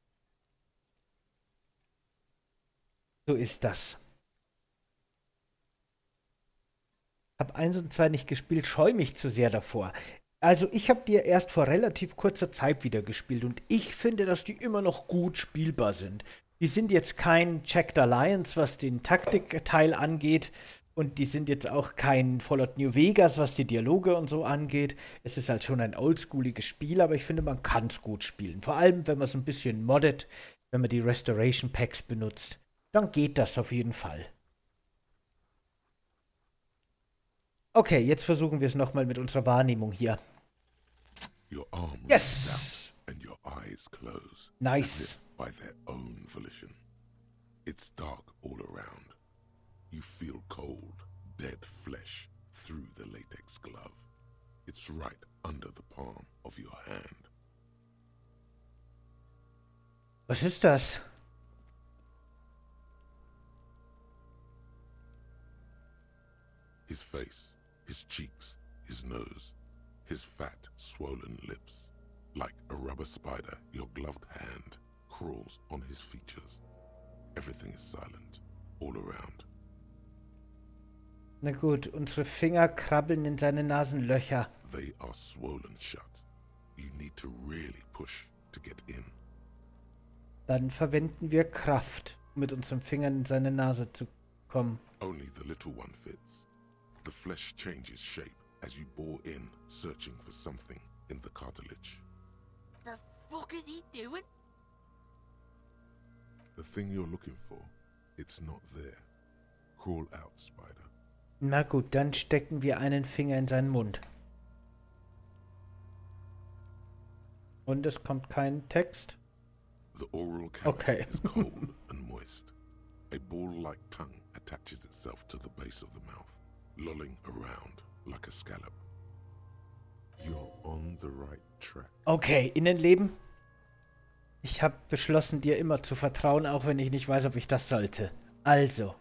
So ist das. Hab eins und zwei nicht gespielt, scheue mich zu sehr davor. Also ich habe die erst vor relativ kurzer Zeit wieder gespielt und ich finde, dass die immer noch gut spielbar sind. die sind jetzt kein Jagged Alliance, was den Taktikteil angeht. Und die sind jetzt auch kein Fallout New Vegas, was die Dialoge und so angeht. Es ist halt schon ein oldschooliges Spiel, aber ich finde, man kann es gut spielen. Vor allem, wenn man es ein bisschen moddet, wenn man die Restoration Packs benutzt, dann geht das auf jeden Fall. Okay, jetzt versuchen wir es nochmal mit unserer Wahrnehmung hier. Your arm Yes! down and your eyes close. Nice. As if by their own volition. It's dark all around. You feel cold, dead flesh through the latex glove. It's right under the palm of your hand. Was ist das? His face, his cheeks, his nose, his fat, swollen lips. Like a rubber spider, your gloved hand crawls on his features. Everything is silent, all around. Na gut, unsere Finger krabbeln in seine Nasenlöcher. They are swollen shut. You need to really push to get in. Dann verwenden wir Kraft, um mit unseren Fingern in seine Nase zu kommen. Only the little one fits. The flesh changes shape as you bore in, searching for something in the cartilage. The fuck is he doing? The thing you're looking for, it's not there. Crawl out, Spider. Na gut, dann stecken wir einen Finger in seinen Mund. Und es kommt kein Text. The oral cavity Okay. is cold and moist. A ball-like tongue attaches itself to the base of the mouth, lolling around like a scallop. You're on the right track. Okay, Innenleben. Ich habe beschlossen, dir immer zu vertrauen, auch wenn ich nicht weiß, ob ich das sollte. Also.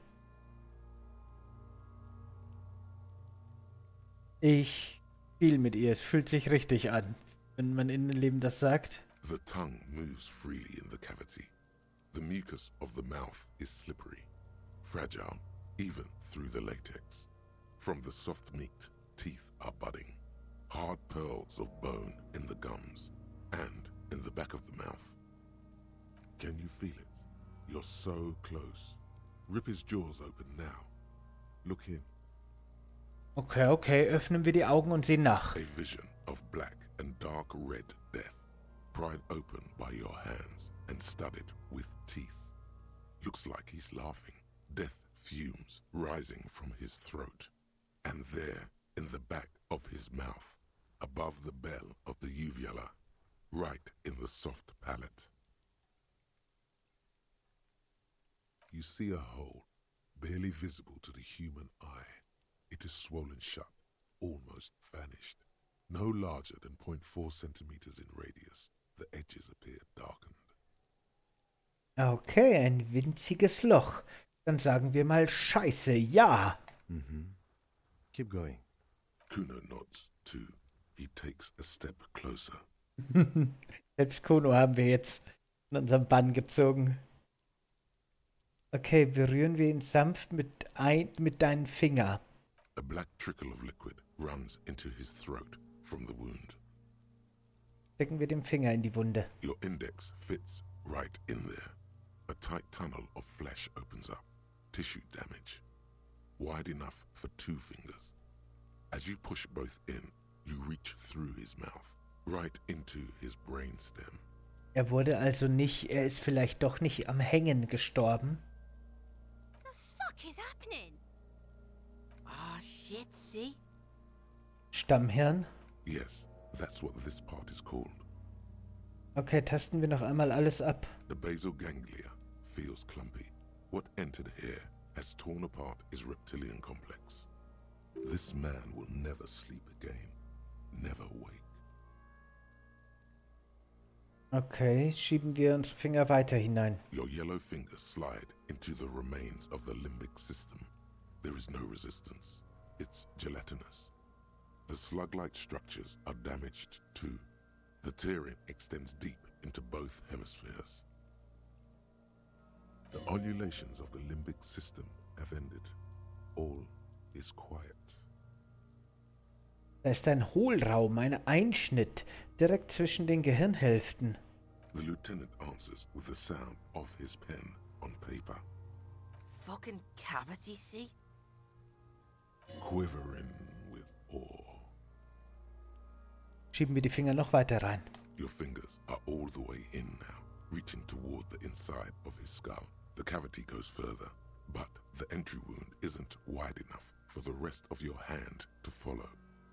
Ich spiele mit ihr. Es fühlt sich richtig an, wenn mein Innenleben das sagt. The tongue moves freely in the cavity. The mucus of the mouth is slippery, fragile, even through the latex. From the soft meat, teeth are budding. Hard pearls of bone in the gums and in the back of the mouth. Can you feel it? You're so close. Rip his jaws open now. Look in. Okay, okay, öffnen wir die Augen und sehen nach. A vision of black and dark red death, pried open by your hands and studded with teeth. Looks like he's laughing. Death fumes rising from his throat. And there, in the back of his mouth, above the bell of the uvula, right in the soft palate. You see a hole, barely visible to the human eye. It is swollen shut, almost vanished. No larger than zero point four centimeters in radius, the edges appear darkened. Okay, ein winziges Loch. Dann sagen wir mal Scheiße, ja. Mm-hmm. Keep going. Kuno nods, too. He takes a step closer. Selbst Kuno haben wir jetzt in unserem Bann gezogen. Okay, berühren wir ihn sanft mit, ein, mit deinem Finger. A black trickle of liquid runs into his throat from the wound. Stecken wir den Finger in die Wunde. Your index fits right in there. A tight tunnel of flesh opens up. Tissue damage. Wide enough for two fingers. As you push both in, you reach through his mouth, right into his brainstem. Er wurde also nicht, er ist vielleicht doch nicht am Hängen gestorben. The fuck is happening? Ah, shit, see? Stammhirn. Yes, that's what this part is called. Okay, tasten wir noch einmal alles ab. The basal ganglia feels clumpy. What entered here has torn apart his reptilian complex. This man will never sleep again. Never wake. Okay, schieben wir unsere Finger weiter hinein. Your yellow fingers slide into the remains of the limbic system. There is no resistance. It's gelatinous. The slug-like structures are damaged too. The tearing extends deep into both hemispheres. The ululations of the limbic system have ended. All is quiet. Da ist ein Hohlraum, ein Einschnitt, direkt zwischen den Gehirnhälften. The lieutenant answers with the sound of his pen on paper. Fucking cavity, see? Quivering with awe. Schieben wir die Finger noch weiter rein. Your fingers are all the way in now, reaching toward the inside of his skull. The cavity goes further, but the entry wound isn't wide enough for the rest of your hand to follow.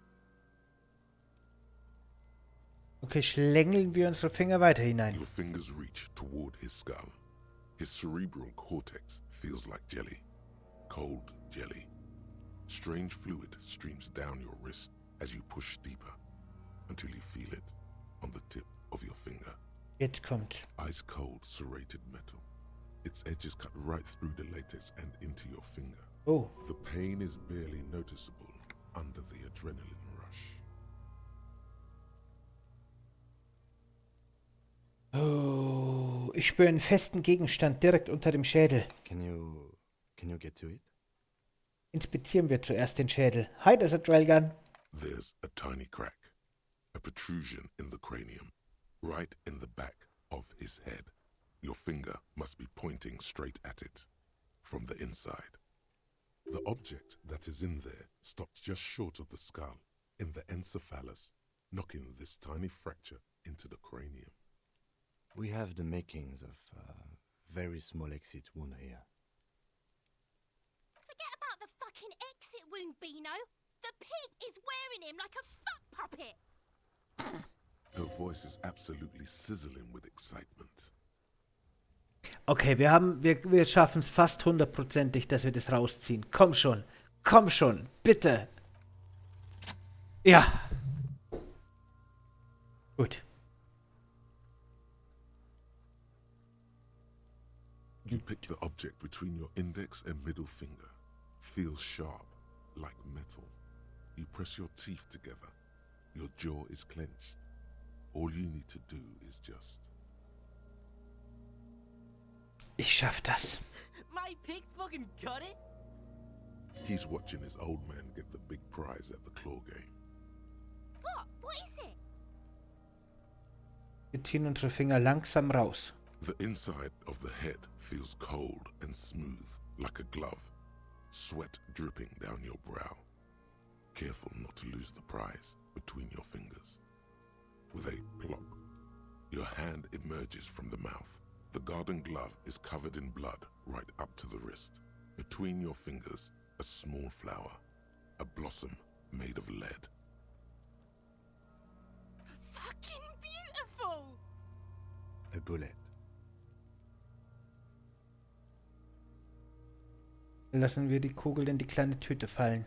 Okay, schlängeln wir unsere Finger weiter hinein. Your fingers reach toward his skull. His cerebral cortex feels like jelly. Cold jelly. Strange fluid streams down your wrist as you push deeper until you feel it on the tip of your finger. Jetzt kommt. Ice cold serrated metal. Its edges cut right through the latex and into your finger. Oh. The pain is barely noticeable under the adrenaline rush. Oh, ich spüre einen festen Gegenstand direkt unter dem Schädel. Can you... can you get to it? Inspizieren wir zuerst den Schädel. Hi, Desert Railgun. There's a tiny crack, a protrusion in the cranium, right in the back of his head. Your finger must be pointing straight at it, from the inside. The object that is in there stops just short of the skull, in the encephalus, knocking this tiny fracture into the cranium. We have the makings of a very small exit wound here. Forget about the fucking exit wound, Beano. The pig is wearing him like a fuck puppet. Her voice is absolutely sizzling with excitement. Okay, wir haben, wir, wir schaffen es fast hundertprozentig, dass wir das rausziehen. Komm schon, komm schon, bitte. Ja. Gut. You pick the object between your index and middle finger. Feels sharp, like metal. You press your teeth together. Your jaw is clenched. All you need to do is just... Ich schaff das. My pig's fucking got it. He's watching his old man get the big prize at the claw game. What? What is it? Wir ziehen unsere Finger langsam raus. The inside of the head feels cold and smooth, like a glove. Sweat dripping down your brow. Careful not to lose the prize between your fingers. With a plop, your hand emerges from the mouth. The garden glove is covered in blood right up to the wrist. Between your fingers, a small flower, a blossom made of lead. Fucking beautiful! A bullet. Lassen wir die Kugel in die kleine Tüte fallen.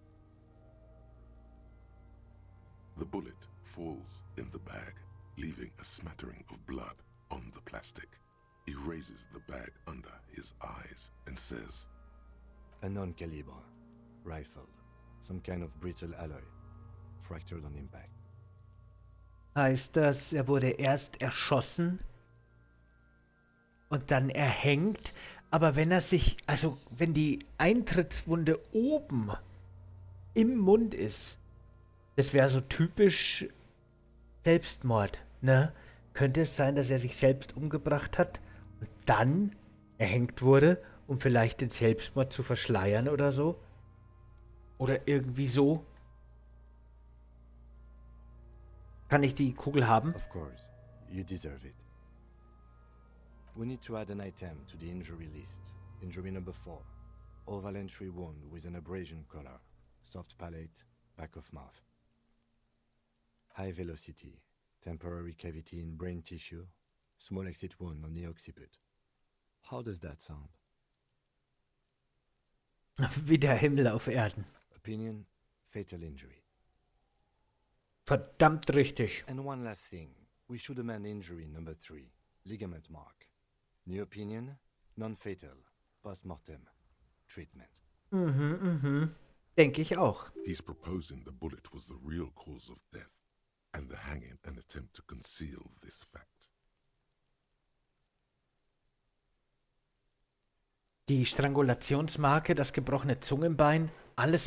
The bullet falls in the bag, leaving a smattering of blood on the plastic. He raises the bag under his eyes and says, A non-caliber. Rifled. Some kind of brittle alloy. Fractured on impact. Heißt das, er wurde erst erschossen und dann erhängt, aber wenn er sich, also wenn die Eintrittswunde oben im Mund ist, das wäre so typisch Selbstmord, ne? Könnte es sein, dass er sich selbst umgebracht hat und dann erhängt wurde, um vielleicht den Selbstmord zu verschleiern oder so? Oder irgendwie so? Kann ich die Kugel haben? Of course. You deserve it. We need to add an item to the injury list. Injury number four. Oval entry wound with an abrasion color. Soft palate, back of mouth. High velocity. Temporary cavity in brain tissue. Small exit wound on the occiput. How does that sound? Wie der Himmel auf Erden. Opinion, fatal injury. Verdammt richtig. And one last thing. We should amend injury number three. Ligament mark. New opinion, non-fatal. Post-mortem. Treatment. Mhm, mhm. Denke ich auch. He's proposing the bullet was the real cause of death, and the hanging an attempt to conceal this fact. Die Strangulationsmarke, das gebrochene Zungenbein, alles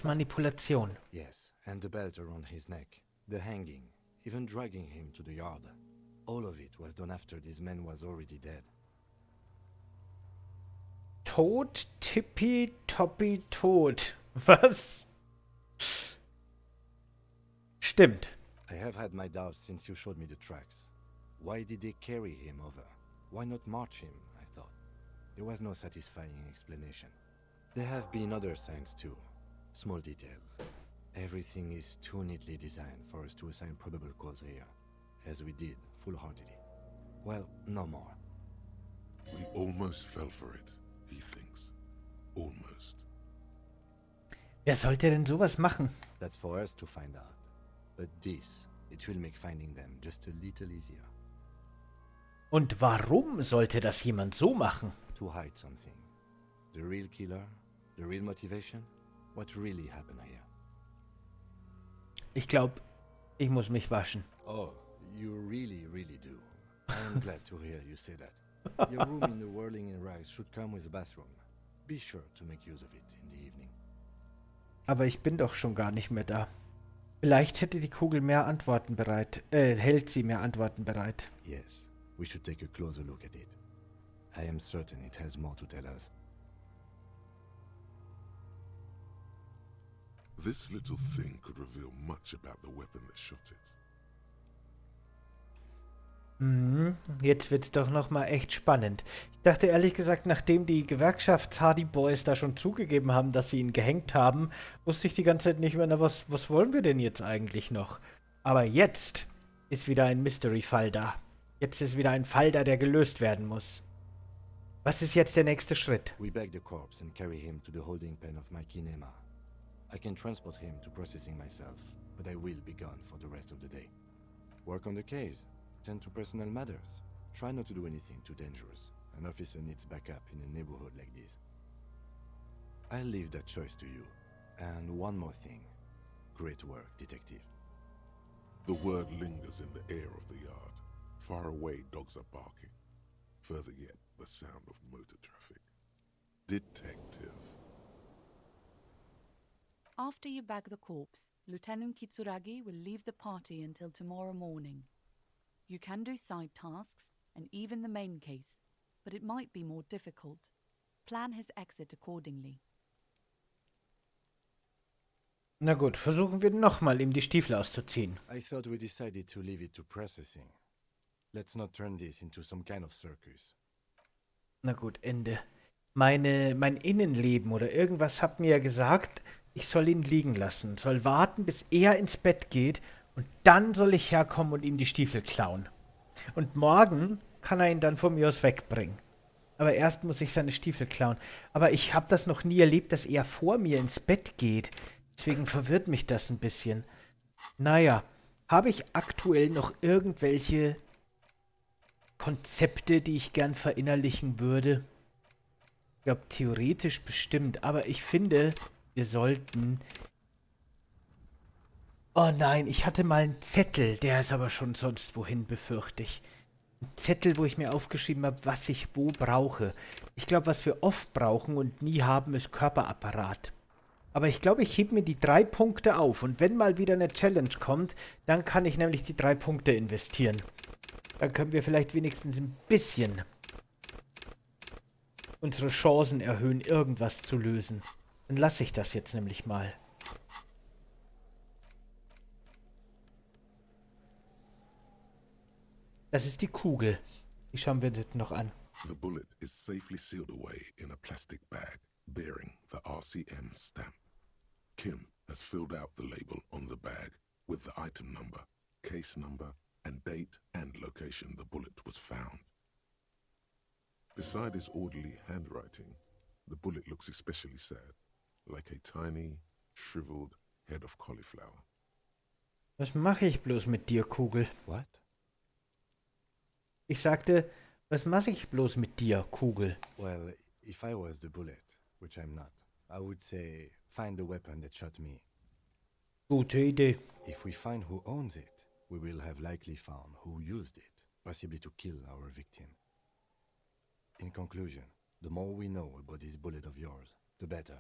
Yes, and the belt around his neck. The hanging, even dragging him to the yard. All of it was done after this man was already dead. Tot, tippi, toppi, tot. Was? Stimmt. I have had my doubts since you showed me the tracks. Why did they carry him over? Why not march him, I thought. There was no satisfying explanation. There have been other signs too. Small details. Everything is too neatly designed for us to assign probable cause here, as we did, full-heartedly. Well, no more. We almost fell for it, he thinks. Almost. Wer sollte denn sowas machen? That's for us to find out. But this, it will make finding them just a little easier. Und warum sollte das jemand so machen? To hide something. The real killer, the real motivation, what really happened here. Ich glaube, ich muss mich waschen. Oh, you really, really do. I am glad to hear you say that. Your room in the Whirling in Rise should come with a bathroom. Be sure to make use of it in the evening. Aber ich bin doch schon gar nicht mehr da. Vielleicht hätte die Kugel mehr Antworten bereit. Äh, hält sie mehr Antworten bereit. Yes, we should take a closer look at it. I am certain it has more to tell us. This little thing could reveal much about the weapon that shot it. Mhm, jetzt wird's doch noch mal echt spannend. Ich dachte ehrlich gesagt, nachdem die Gewerkschafts-Hardy Boys da schon zugegeben haben, dass sie ihn gehängt haben, wusste ich die ganze Zeit nicht mehr, na was, was wollen wir denn jetzt eigentlich noch? Aber jetzt ist wieder ein Mystery-Fall da. Jetzt ist wieder ein Fall da, der gelöst werden muss. Was ist jetzt der nächste Schritt? We bag the corpse and carry him to the holding pen of my kinema. I can transport him to processing myself, but I will be gone for the rest of the day. Work on the case. Tend to personal matters. Try not to do anything too dangerous. An officer needs backup in a neighborhood like this. I'll leave that choice to you. And one more thing. Great work, detective. The word lingers in the air of the yard. Far away, dogs are barking. Further yet, the sound of motor traffic. Detective. After you bag the corpse, Lieutenant Kitsuragi will leave the party until tomorrow morning. You can do side tasks and even the main case, but it might be more difficult. Plan his exit accordingly. Na gut, versuchen wir nochmal, ihm die Stiefel auszuziehen. I thought we decided to leave it to processing. Let's not turn this into some kind of circus. Na gut, Ende. Meine, mein Innenleben oder irgendwas hat mir gesagt, ich soll ihn liegen lassen, soll warten, bis er ins Bett geht und dann soll ich herkommen und ihm die Stiefel klauen. Und morgen kann er ihn dann von mir aus wegbringen. Aber erst muss ich seine Stiefel klauen. Aber ich habe das noch nie erlebt, dass er vor mir ins Bett geht. Deswegen verwirrt mich das ein bisschen. Naja, habe ich aktuell noch irgendwelche Konzepte, die ich gern verinnerlichen würde? Ich glaube, theoretisch bestimmt. Aber ich finde, wir sollten... Oh nein, ich hatte mal einen Zettel. Der ist aber schon sonst wohin, befürchte ich. Ein Zettel, wo ich mir aufgeschrieben habe, was ich wo brauche. Ich glaube, was wir oft brauchen und nie haben, ist Körperapparat. Aber ich glaube, ich hebe mir die drei Punkte auf. Und wenn mal wieder eine Challenge kommt, dann kann ich nämlich die drei Punkte investieren. Dann können wir vielleicht wenigstens ein bisschen unsere Chancen erhöhen, irgendwas zu lösen. Dann lasse ich das jetzt nämlich mal. Das ist die Kugel. Die schauen wir uns jetzt noch an. The bullet is safely sealed away in a plastic bag bearing the R C M stamp. Kim has filled out the label on the bag with the item number, case number, and date and location the bullet was found. Beside his orderly handwriting, the bullet looks especially sad, like a tiny, shriveled head of cauliflower. Was mache ich bloß mit dir, Kugel? What? Ich sagte, was mache ich bloß mit dir, Kugel? Well, if I was the bullet, which I'm not, I would say, find the weapon that shot me. Gute Idee. If we find who owns it, we will have likely found who used it, possibly to kill our victim. In conclusion, the more we know about this bullet of yours, the better.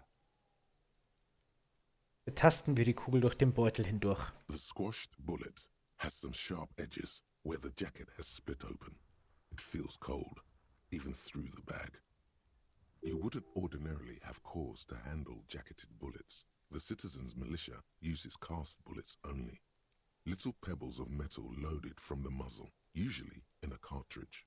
Betasten wir die Kugel durch den Beutel hindurch. The squashed bullet has some sharp edges where the jacket has split open. It feels cold, even through the bag. You wouldn't ordinarily have cause to handle jacketed bullets. The citizens' militia uses cast bullets only. Little pebbles of metal loaded from the muzzle, usually in a cartridge.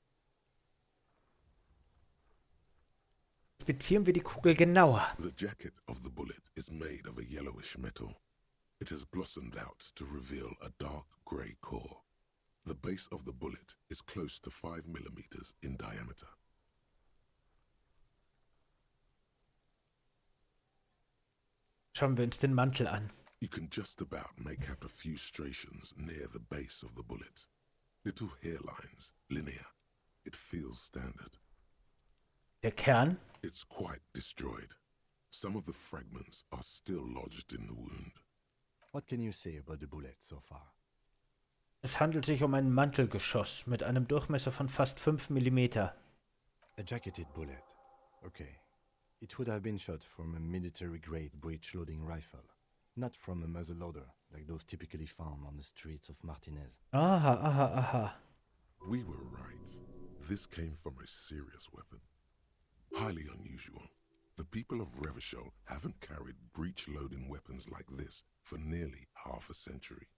Inspizieren wir die Kugel genauer. The jacket of the bullet is made of a yellowish metal. It has blossomed out to reveal a dark grey core. The base of the bullet is close to five millimeters in diameter. Schauen wir uns den Mantel an. You can just about make out a few striations near the base of the bullet. Little hairlines, linear. It feels standard. Der Kern? It's quite destroyed. Some of the fragments are still lodged in the wound. What can you say about the bullet so far? Es handelt sich um ein Mantelgeschoss mit einem Durchmesser von fast fünf Millimeter. A jacketed bullet. Okay. It would have been shot from a military-grade breech-loading rifle, not from a muzzleloader like those typically found on the streets of Martinez. Aha, aha, aha. We were right. This came from a serious weapon. Highly unusual. The people of Revachol haven't carried breech-loading weapons like this for nearly half a century.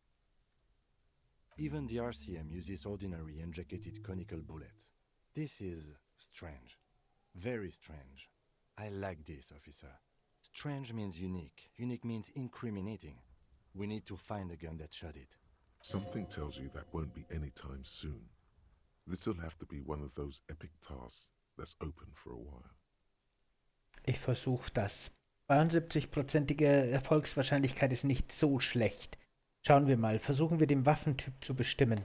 Even the R C M uses ordinary unjacketed conical bullets. This is strange. Very strange. I like this, officer. Strange means unique. Unique means incriminating. We need to find the gun that shot it. Something tells you that won't be anytime soon. This'll have to be one of those epic tasks that's open for a while. Ich versuche das. zweiundsiebzig-prozentige Erfolgswahrscheinlichkeit ist nicht so schlecht. Schauen wir mal. Versuchen wir den Waffentyp zu bestimmen.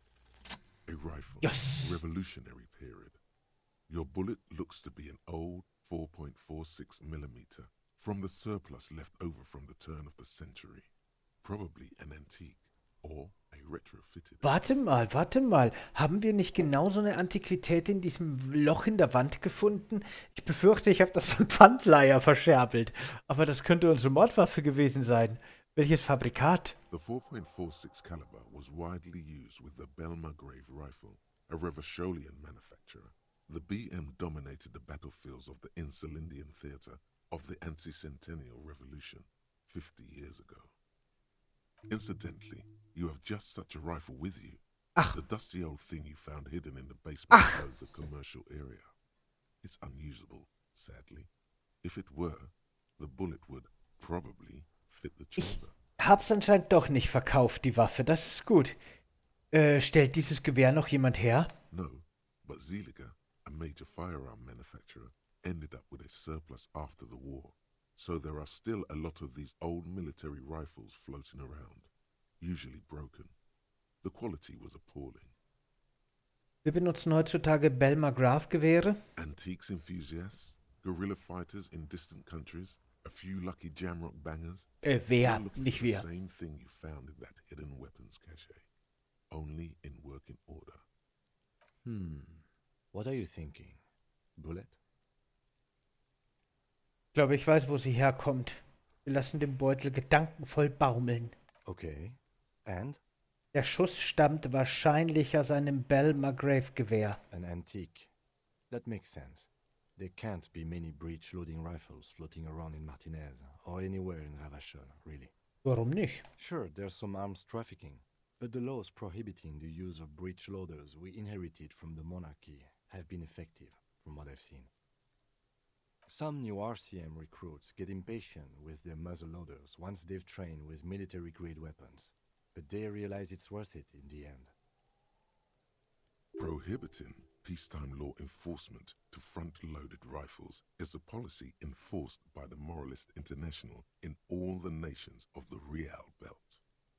A rifle. Yes! Revolutionary period. Your bullet looks to be an old four point four six millimeter from the surplus left over from the turn of the century. Probably an antique or a retrofitted. Warte mal, warte mal. Haben wir nicht genauso eine Antiquität in diesem Loch in der Wand gefunden? Ich befürchte, ich habe das von Pfandleiher verscherbelt. Aber das könnte unsere Mordwaffe gewesen sein. Welches Fabrikat? The four point four six caliber was widely used with the Belmargrave rifle, a Revacholian manufacturer. The B M dominated the battlefields of the Insulindian theater of the anti-centennial revolution fifty years ago. Incidentally, you have just such a rifle with you. Ach. The dusty old thing you found hidden in the basement Ach. of the commercial area. It's unusable, sadly. If it were, the bullet would probably fit the chamber. Ich hab's anscheinend doch nicht verkauft, die Waffe. Das ist gut. Äh, stellt dieses Gewehr noch jemand her? No, but Zeliger, a major firearm manufacturer, ended up with a surplus after the war. So there are still a lot of these old military rifles floating around, usually broken. The quality was appalling. Wir benutzen heutzutage Belmargrave-Gewehre. Antiques enthusiasts, guerrilla fighters in distant countries, a few lucky jamrock bangers. Äh, wer? You're looking Nicht for the wir. same thing you found in that hidden weapons cache, only in working order. Hmm. What are you thinking? Bullet? Ich glaube, ich weiß, wo sie herkommt. Wir lassen den Beutel gedankenvoll baumeln. Okay. And? Der Schuss stammt wahrscheinlich aus einem Belmargrave-Gewehr. An antique. That makes sense. There can't be many breech-loading rifles floating around in Martinez, or anywhere in Revachol, really. Warum nicht? Sure, there's some arms trafficking, but the laws prohibiting the use of breech loaders we inherited from the monarchy have been effective, from what I've seen. Some new R C M recruits get impatient with their muzzle loaders once they've trained with military-grade weapons, but they realize it's worth it in the end. Prohibiting peacetime law enforcement to front-loaded rifles is a policy enforced by the Moralist International in all the nations of the Real Belt.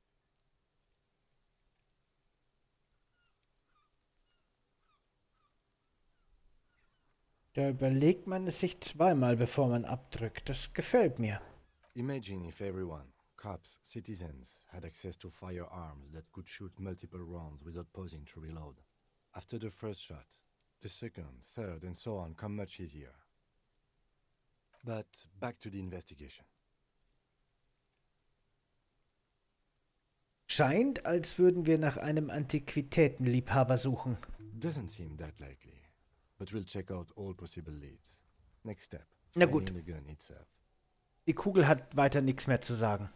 Da überlegt man es sich zweimal, bevor man abdrückt. Das gefällt mir. Imagine if everyone, cops, citizens, had access to firearms that could shoot multiple rounds without pausing to reload. After the first shot, the second, third, and so on come much easier. But back to the investigation. Scheint, als würden wir nach einem Antiquitätenliebhaber suchen. Doesn't seem that likely, but we'll check out all possible leads. Next step. Na gut. Finding the gun itself. Die Kugel hat weiter nichts mehr zu sagen.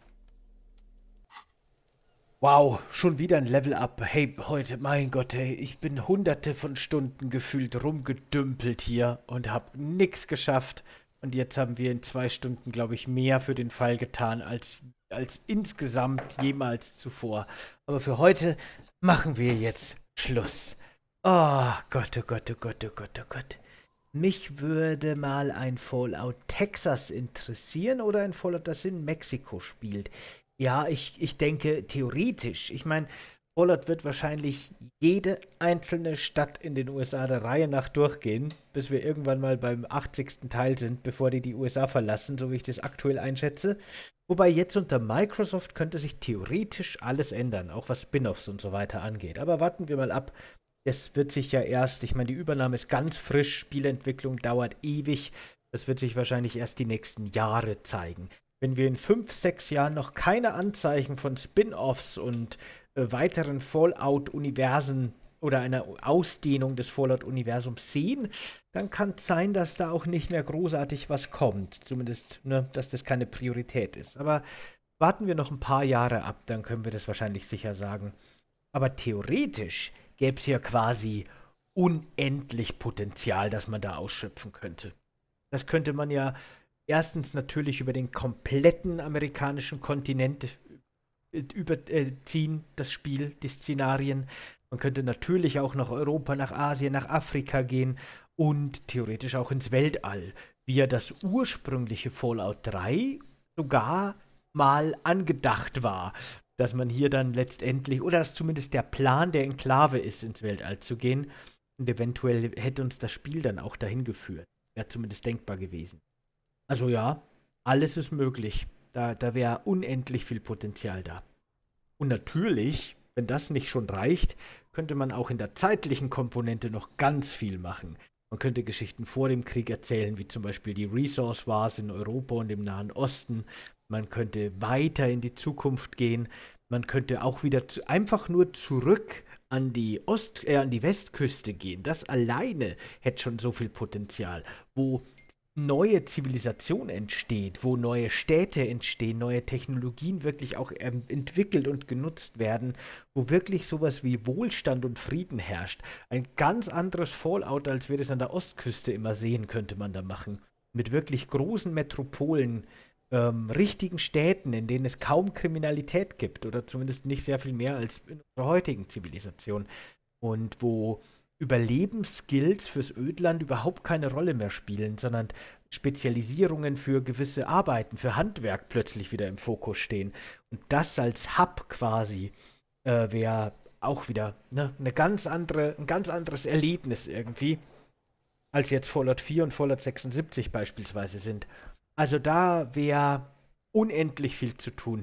Wow, schon wieder ein Level-Up. Hey, heute, mein Gott, hey, ich bin hunderte von Stunden gefühlt rumgedümpelt hier und habe nichts geschafft. Und jetzt haben wir in zwei Stunden, glaube ich, mehr für den Fall getan als, als insgesamt jemals zuvor. Aber für heute machen wir jetzt Schluss. Oh Gott, oh Gott, oh Gott, oh Gott, oh Gott. Mich würde mal ein Fallout Texas interessieren oder ein Fallout, das in Mexiko spielt. Ja, ich, ich denke theoretisch. Ich meine, Fallout wird wahrscheinlich jede einzelne Stadt in den U S A der Reihe nach durchgehen, bis wir irgendwann mal beim achtzigsten Teil sind, bevor die die U S A verlassen, so wie ich das aktuell einschätze. Wobei jetzt unter Microsoft könnte sich theoretisch alles ändern, auch was Spin-offs und so weiter angeht. Aber warten wir mal ab. Das wird sich ja erst, ich meine, die Übernahme ist ganz frisch, Spielentwicklung dauert ewig. Das wird sich wahrscheinlich erst die nächsten Jahre zeigen. Wenn wir in fünf, sechs Jahren noch keine Anzeichen von Spin-offs und äh, weiteren Fallout-Universen oder einer Ausdehnung des Fallout-Universums sehen, dann kann es sein, dass da auch nicht mehr großartig was kommt. Zumindest, ne, dass das keine Priorität ist. Aber warten wir noch ein paar Jahre ab, dann können wir das wahrscheinlich sicher sagen. Aber theoretisch gäbe es ja quasi unendlich Potenzial, das man da ausschöpfen könnte. Das könnte man ja erstens natürlich über den kompletten amerikanischen Kontinent überziehen, das Spiel, die Szenarien. Man könnte natürlich auch nach Europa, nach Asien, nach Afrika gehen und theoretisch auch ins Weltall, wie ja das ursprüngliche Fallout drei sogar mal angedacht war, dass man hier dann letztendlich, oder dass zumindest der Plan der Enklave ist, ins Weltall zu gehen. Und eventuell hätte uns das Spiel dann auch dahin geführt. Wäre zumindest denkbar gewesen. Also ja, alles ist möglich. Da, da wäre unendlich viel Potenzial da. Und natürlich, wenn das nicht schon reicht, könnte man auch in der zeitlichen Komponente noch ganz viel machen. Man könnte Geschichten vor dem Krieg erzählen, wie zum Beispiel die Resource Wars in Europa und im Nahen Osten. Man könnte weiter in die Zukunft gehen. Man könnte auch wieder zu, einfach nur zurück an die Ost, äh, an die Westküste gehen. Das alleine hätte schon so viel Potenzial, wo neue Zivilisation entsteht, wo neue Städte entstehen, neue Technologien wirklich auch ähm, entwickelt und genutzt werden, wo wirklich sowas wie Wohlstand und Frieden herrscht. Ein ganz anderes Fallout, als wir das an der Ostküste immer sehen, könnte man da machen. Mit wirklich großen Metropolen, ähm, richtigen Städten, in denen es kaum Kriminalität gibt oder zumindest nicht sehr viel mehr als in unserer heutigen Zivilisation. Und wo Überlebensskills fürs Ödland überhaupt keine Rolle mehr spielen, sondern Spezialisierungen für gewisse Arbeiten, für Handwerk plötzlich wieder im Fokus stehen. Und das als Hub quasi äh, wäre auch wieder ne, eine ganz andere, ein ganz anderes Erlebnis irgendwie, als jetzt Fallout vier und Fallout sechsundsiebzig beispielsweise sind. Also da wäre unendlich viel zu tun.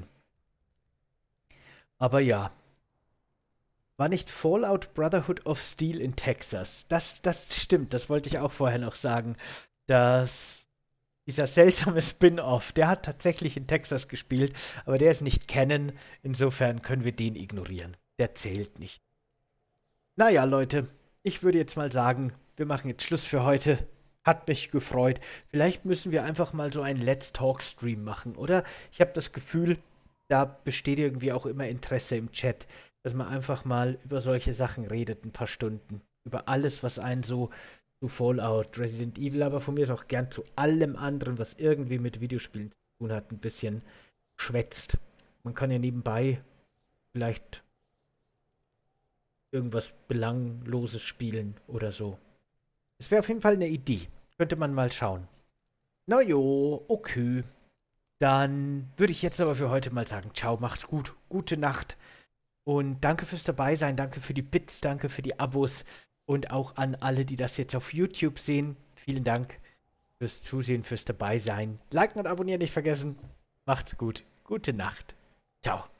Aber ja. War nicht Fallout Brotherhood of Steel in Texas? Das, das stimmt, das wollte ich auch vorher noch sagen. Dass dieser seltsame Spin-Off, der hat tatsächlich in Texas gespielt, aber der ist nicht Canon. Insofern können wir den ignorieren. Der zählt nicht. Naja, Leute, ich würde jetzt mal sagen, wir machen jetzt Schluss für heute. Hat mich gefreut. Vielleicht müssen wir einfach mal so einen Let's Talk-Stream machen, oder? Ich habe das Gefühl, da besteht irgendwie auch immer Interesse im Chat, dass man einfach mal über solche Sachen redet, ein paar Stunden. Über alles, was einen so zu Fallout, Resident Evil, aber von mir ist auch gern zu allem anderen, was irgendwie mit Videospielen zu tun hat, ein bisschen schwätzt. Man kann ja nebenbei vielleicht irgendwas Belangloses spielen oder so. Es wäre auf jeden Fall eine Idee. Könnte man mal schauen. Na jo, okay. Dann würde ich jetzt aber für heute mal sagen, ciao, macht's gut, gute Nacht. Und danke fürs Dabeisein, danke für die Bits, danke für die Abos und auch an alle, die das jetzt auf YouTube sehen. Vielen Dank fürs Zusehen, fürs Dabeisein. Liken und abonnieren nicht vergessen. Macht's gut. Gute Nacht. Ciao.